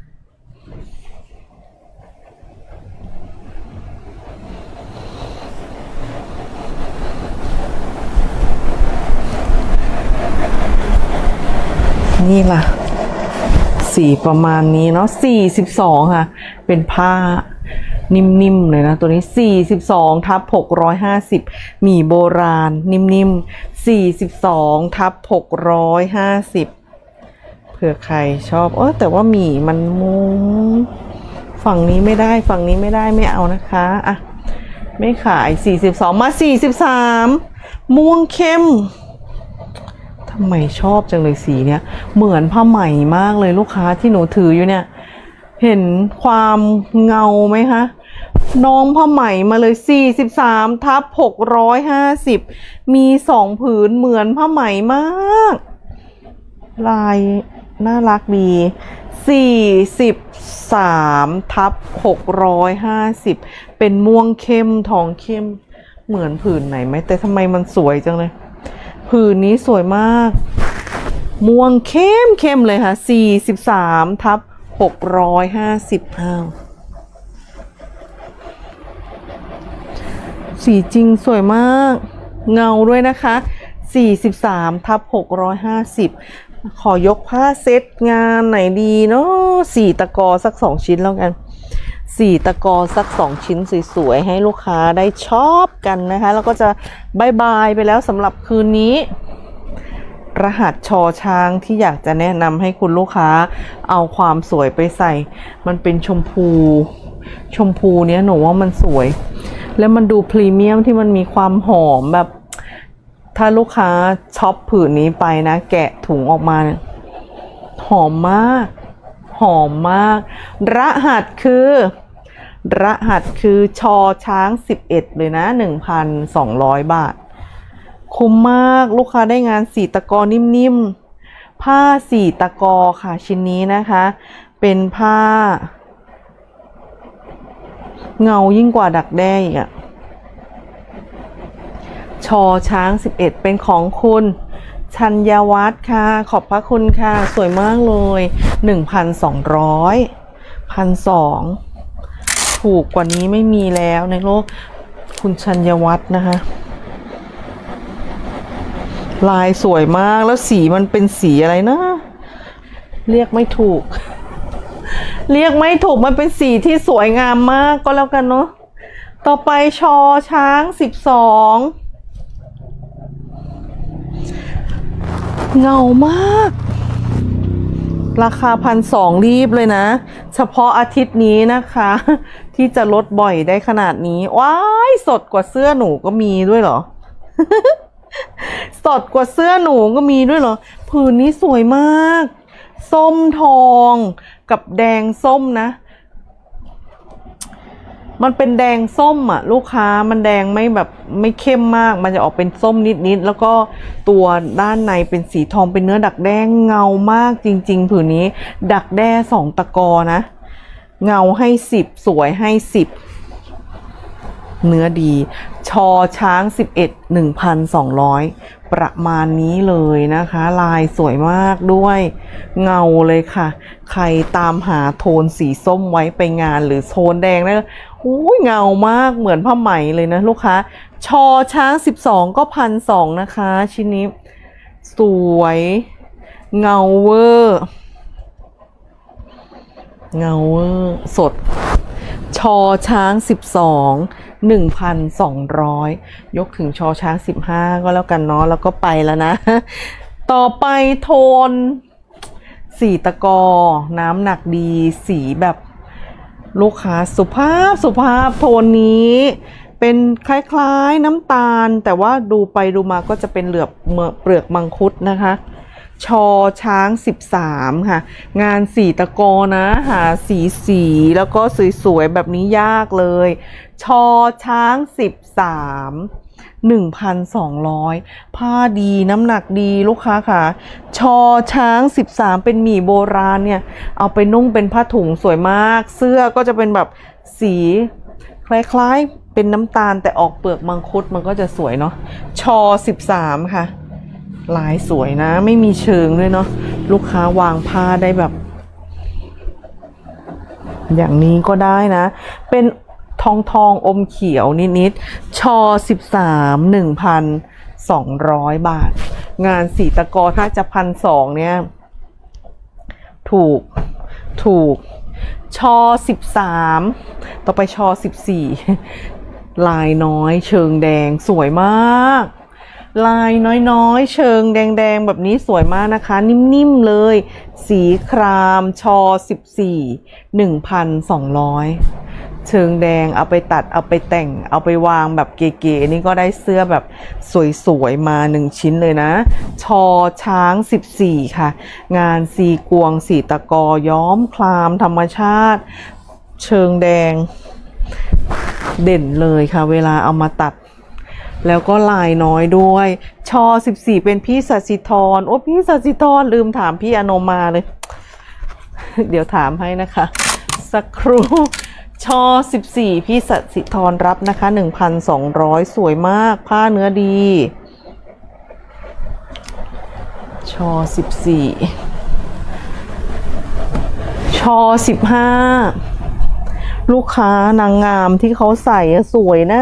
นี่ล่ะสีประมาณนี้เนาะสี่สิบสองค่ะเป็นผ้านิ่มๆเลยนะตัวนี้สี่สิบสองทับหกร้อยห้าสิบหมี่โบราณนิ่มๆสี่สิบสองทับหกร้อยห้าสิบเผื่อใครชอบเออแต่ว่าหมี่มันมุงฝั่งนี้ไม่ได้ฝั่งนี้ไม่ได้ไม่เอานะคะอ่ะไม่ขายสี่สิบสองมาสี่สิบสามม่วงเข้มทำไมชอบจังเลยสีเนี้ยเหมือนผ้าไหมมากเลยลูกค้าที่หนูถืออยู่เนี่ยเห็นความเงาไหมคะน้องผ้าไหมมาเลยสี่สิบสามทับหกร้อยห้าสิบมีสองผืนเหมือนผ้าไหมมากลายน่ารักดีสี่สิบสามทับหกร้อยห้าสิบเป็นม่วงเข้มทองเข้มเหมือนผืนไหนไหมแต่ทำไมมันสวยจังเลยผืนนี้สวยมากม่วงเข้มเข้มเลยค่ะสี่สิบสามทับหกร้อยห้าสิบอ้าวสีจริงสวยมากเงาด้วยนะคะสี่สิบสามทับหกร้อยห้าสิบขอยกผ้าเซตงานไหนดีเนาะสี่ตะกอสักสองชิ้นแล้วกันสี่ตะกอสักสองชิ้นสวยๆให้ลูกค้าได้ชอบกันนะคะแล้วก็จะบายบายไปแล้วสำหรับคืนนี้รหัสชอช้างที่อยากจะแนะนำให้คุณลูกค้าเอาความสวยไปใส่มันเป็นชมพูชมพูเนี้ยหนูว่ามันสวยแล้วมันดูพรีเมียมที่มันมีความหอมแบบถ้าลูกค้าช็อปผืนนี้ไปนะแกะถุงออกมาเนี่ยหอมมากหอมมากรหัสคือรหัสคือชอช้างสิบเอ็ดเลยนะ หนึ่งพันสองร้อย บาทคุ้มมากลูกค้าได้งานสีตะกอนิ่มๆผ้าสีตะกอค่ะชิ้นนี้นะคะเป็นผ้าเงายิ่งกว่าดักแด้อีกอะชอช้างสิบเอ็ดเป็นของคุณชัญญวัฒน์ค่ะขอบพระคุณค่ะสวยมากเลย หนึ่งพันสองร้อย หนึ่งพันสองร้อยถูกกว่านี้ไม่มีแล้วในโลกคุณชัญญวัฒน์นะคะลายสวยมากแล้วสีมันเป็นสีอะไรนะเรียกไม่ถูกเรียกไม่ถูกมันเป็นสีที่สวยงามมากก็แล้วกันเนาะต่อไปชอช้างสิบสองเงามากราคาพันสองรีบเลยนะเฉพาะอาทิตย์นี้นะคะที่จะลดบ่อยได้ขนาดนี้ว้ายสดกว่าเสื้อหนูก็มีด้วยเหรอ สดกว่าเสื้อหนูก็มีด้วยเหรอผืนนี้สวยมากส้มทองกับแดงส้มนะมันเป็นแดงส้มอ่ะลูกค้ามันแดงไม่แบบไม่เข้มมากมันจะออกเป็นส้มนิดๆแล้วก็ตัวด้านในเป็นสีทองเป็นเนื้อดักแด้เงามากจริงๆผืนนี้ดักแด้สองตะกอนะเงาให้สิบสวยให้สิบเนื้อดีชอช้างสิบเอ็ด หนึ่งพันสองร้อยประมาณนี้เลยนะคะลายสวยมากด้วยเงาเลยค่ะใครตามหาโทนสีส้มไว้ไปงานหรือโทนแดงนะอุ้ยเงามากเหมือนผ้าไหมเลยนะลูกค้าชอช้างสิบสองก็พันสองนะคะชิ้นนี้สวยเงาเวอร์เงาเวอร์สดชอช้างสิบสองหนึ่งพันสองร้อยยกถึงชอช้างสิบห้าก็แล้วกันเนาะแล้วก็ไปแล้วนะต่อไปโทนสีตะกอน้ำหนักดีสีแบบลูกค้าสุภาพสุภาพโทนนี้เป็นคล้ายๆน้ำตาลแต่ว่าดูไปดูมาก็จะเป็นเหลือบเปลือกมังคุดนะคะชอช้างสิบสามค่ะงานสีตะกอนะหาสีสีแล้วก็สวยๆแบบนี้ยากเลยชอช้างสิบสามหนึ่งพันสองร้อยผ้าดีน้ำหนักดีลูกค้าค่ะชอช้างสิบสามเป็นหมี่โบราณเนี่ยเอาไปนุ่งเป็นผ้าถุงสวยมากเสื้อก็จะเป็นแบบสีคล้ายๆเป็นน้ำตาลแต่ออกเปลือกมังคุดมันก็จะสวยเนาะชอสิบสามค่ะลายสวยนะไม่มีเชิงด้วยเนาะลูกค้าวางผ้าได้แบบอย่างนี้ก็ได้นะเป็นทองทองอมเขียวนิดๆชอสิบสามหนึ่งพันสองร้อยบาทงานสีตะกอถ้าจะพันสองเนี่ยถูกถูกชอสิบสามต่อไปชอสิบสี่ลายน้อยเชิงแดงสวยมากลายน้อยๆเชิงแดงๆแบบนี้สวยมากนะคะนิ่มๆเลยสีครามชอสิบสี่ หนึ่งพันสองร้อยเชิงแดงเอาไปตัดเอาไปแต่งเอาไปวางแบบเก๋ๆนี่ก็ได้เสื้อแบบสวยๆมาหนึ่งชิ้นเลยนะชอช้างสิบสี่ค่ะงานสีกวงสีตะกอย้อมคลามธรรมชาติเชิงแดงเด่นเลยค่ะเวลาเอามาตัดแล้วก็ลายน้อยด้วยชอสิบสี่เป็นพี่สัสิธรโอ้พี่สัสิธรลืมถามพี่อนมาเลยเดี๋ยวถามให้นะคะสักครู่ชอสิบสี่พี่สัสิธรรับนะคะ หนึ่งพันสองร้อย สวยมากผ้าเนื้อดีชอสิบสี่ชอสิบห้าลูกค้านางงามที่เขาใส่สวยนะ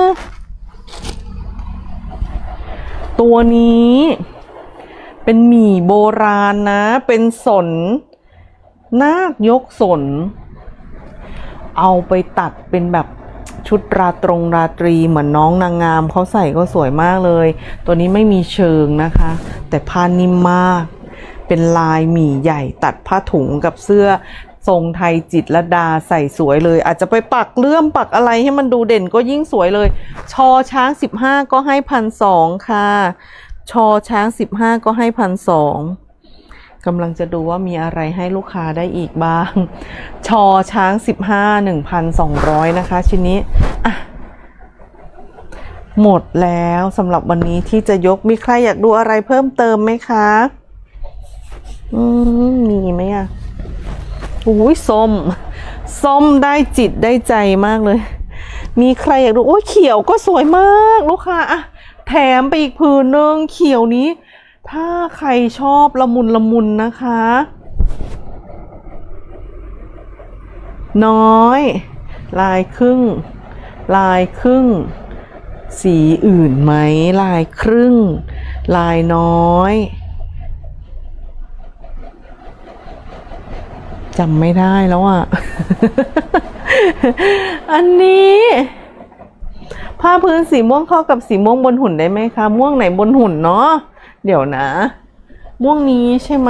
ตัวนี้เป็นหมี่โบราณนะเป็นสนนาคยกสนเอาไปตัดเป็นแบบชุดราตรงราตรีเหมือนน้องนางงามเขาใส่ก็สวยมากเลยตัวนี้ไม่มีเชิงนะคะแต่ผ้านิ่มมากเป็นลายหมี่ใหญ่ตัดผ้าถุงกับเสื้อทรงไทยจิตรลดาใส่สวยเลยอาจจะไปปักเลื่อมปักอะไรให้มันดูเด่นก็ยิ่งสวยเลยชอช้างสิบห้าก็ให้พันสองค่ะชอช้างสิบห้าก็ให้พันสองกำลังจะดูว่ามีอะไรให้ลูกค้าได้อีกบ้างชอช้างสิบห้า หนึ่งพันสองร้อยนะคะชิ้นนี้อ่ะหมดแล้วสำหรับวันนี้ที่จะยกมีใครอยากดูอะไรเพิ่มเติมไหมคะอืมมีไหมอ่ะอุ้ยส้มส้มได้จิตได้ใจมากเลยมีใครอยากดูโอ้ยเขียวก็สวยมากลูกค้าอะแถมไปอีกผืนนึงเขียวนี้ถ้าใครชอบละมุนละมุนนะคะน้อยลายครึ่งลายครึ่งสีอื่นไหมลายครึ่งลายน้อยจำไม่ได้แล้วอ่ะ อันนี้ผ้าพื้นสีม่วงเข้ากับสีม่วงบนหุ่นได้ไหมคะม่วงไหนบนหุ่นเนาะเดี๋ยวนะม่วงนี้ใช่ไหม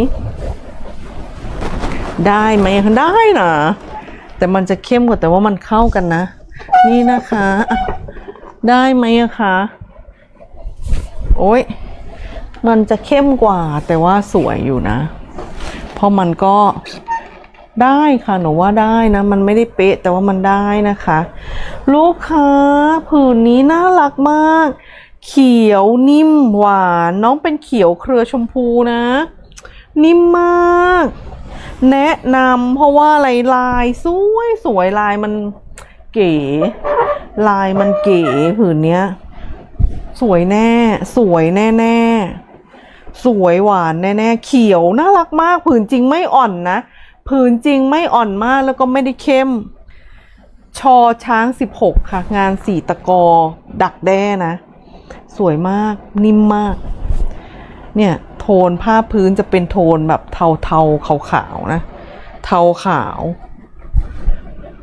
ได้ไหมได้นะแต่มันจะเข้มกว่าแต่ว่ามันเข้ากันนะนี่นะคะได้ไหมอะคะโอ้ยมันจะเข้มกว่าแต่ว่าสวยอยู่นะเพราะมันก็ได้ค่ะหนูว่าได้นะมันไม่ได้เป๊ะแต่ว่ามันได้นะคะลูกค้าผืนนี้น่ารักมากเขียวนิ่มหวานน้องเป็นเขียวเครือชมพูนะนิ่มมากแนะนำเพราะว่าลายลายสวยสวยลายมันเก๋ลายมันเก๋ผืนเนี้ยสวยแน่สวยแน่แน่สวยหวานแน่แน่เขียวน่ารักมากผืนจริงไม่อ่อนนะผืนจริงไม่อ่อนมากแล้วก็ไม่ได้เข้มชอช้างสิบหกค่ะงานสีตะกอดักแด้นะสวยมากนิ่มมากเนี่ยโทนผ้าพื้นจะเป็นโทนแบบเทาเทาขาวขาวนะเทาขาว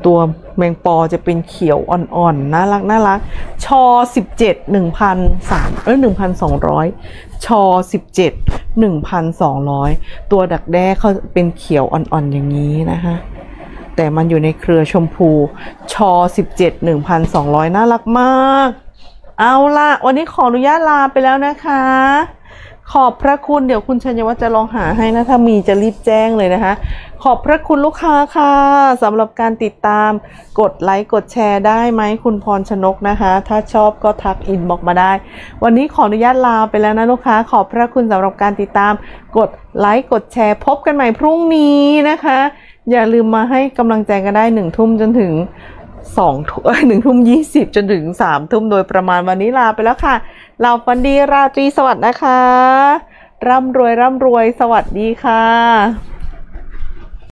ตัวแมงปอจะเป็นเขียวอ่อนๆน่ารักน่ารักชอสิบเจ็ดหนึ่งพันสามเอ้ยหนึ่งพันสองร้อยชอสิบเจ็ดหนึ่งพันสองร้อยตัวดักแด้เขาเป็นเขียวอ่อนๆอย่างนี้นะคะแต่มันอยู่ในเครือชมพูชอสิบเจ็ดหนึ่งพันสองร้อยน่ารักมากเอาละวันนี้ขออนุญาตลาไปแล้วนะคะขอบพระคุณเดี๋ยวคุณชัญวัฒน์จะลองหาให้นะถ้ามีจะรีบแจ้งเลยนะคะขอบพระคุณลูกค้าค่ะสำหรับการติดตามกดไลค์กดแชร์ได้ไหมคุณพรชนกนะคะถ้าชอบก็ทักอินบอกมาได้วันนี้ขออนุญาตลาไปแล้วนะลูกค้าขอบพระคุณสำหรับการติดตามกดไลค์กดแชร์พบกันใหม่พรุ่งนี้นะคะอย่าลืมมาให้กำลังใจกันได้หนึ่งทุ่มจนถึงสองทุ่มหนึ่งทุ่มยี่สิบจนถึงสามทุ่มโดยประมาณวันนี้ลาไปแล้วค่ะเราฝันดีราตรีสวัสดิ์นะคะร่ำรวยร่ำรวยสวัสดีค่ะ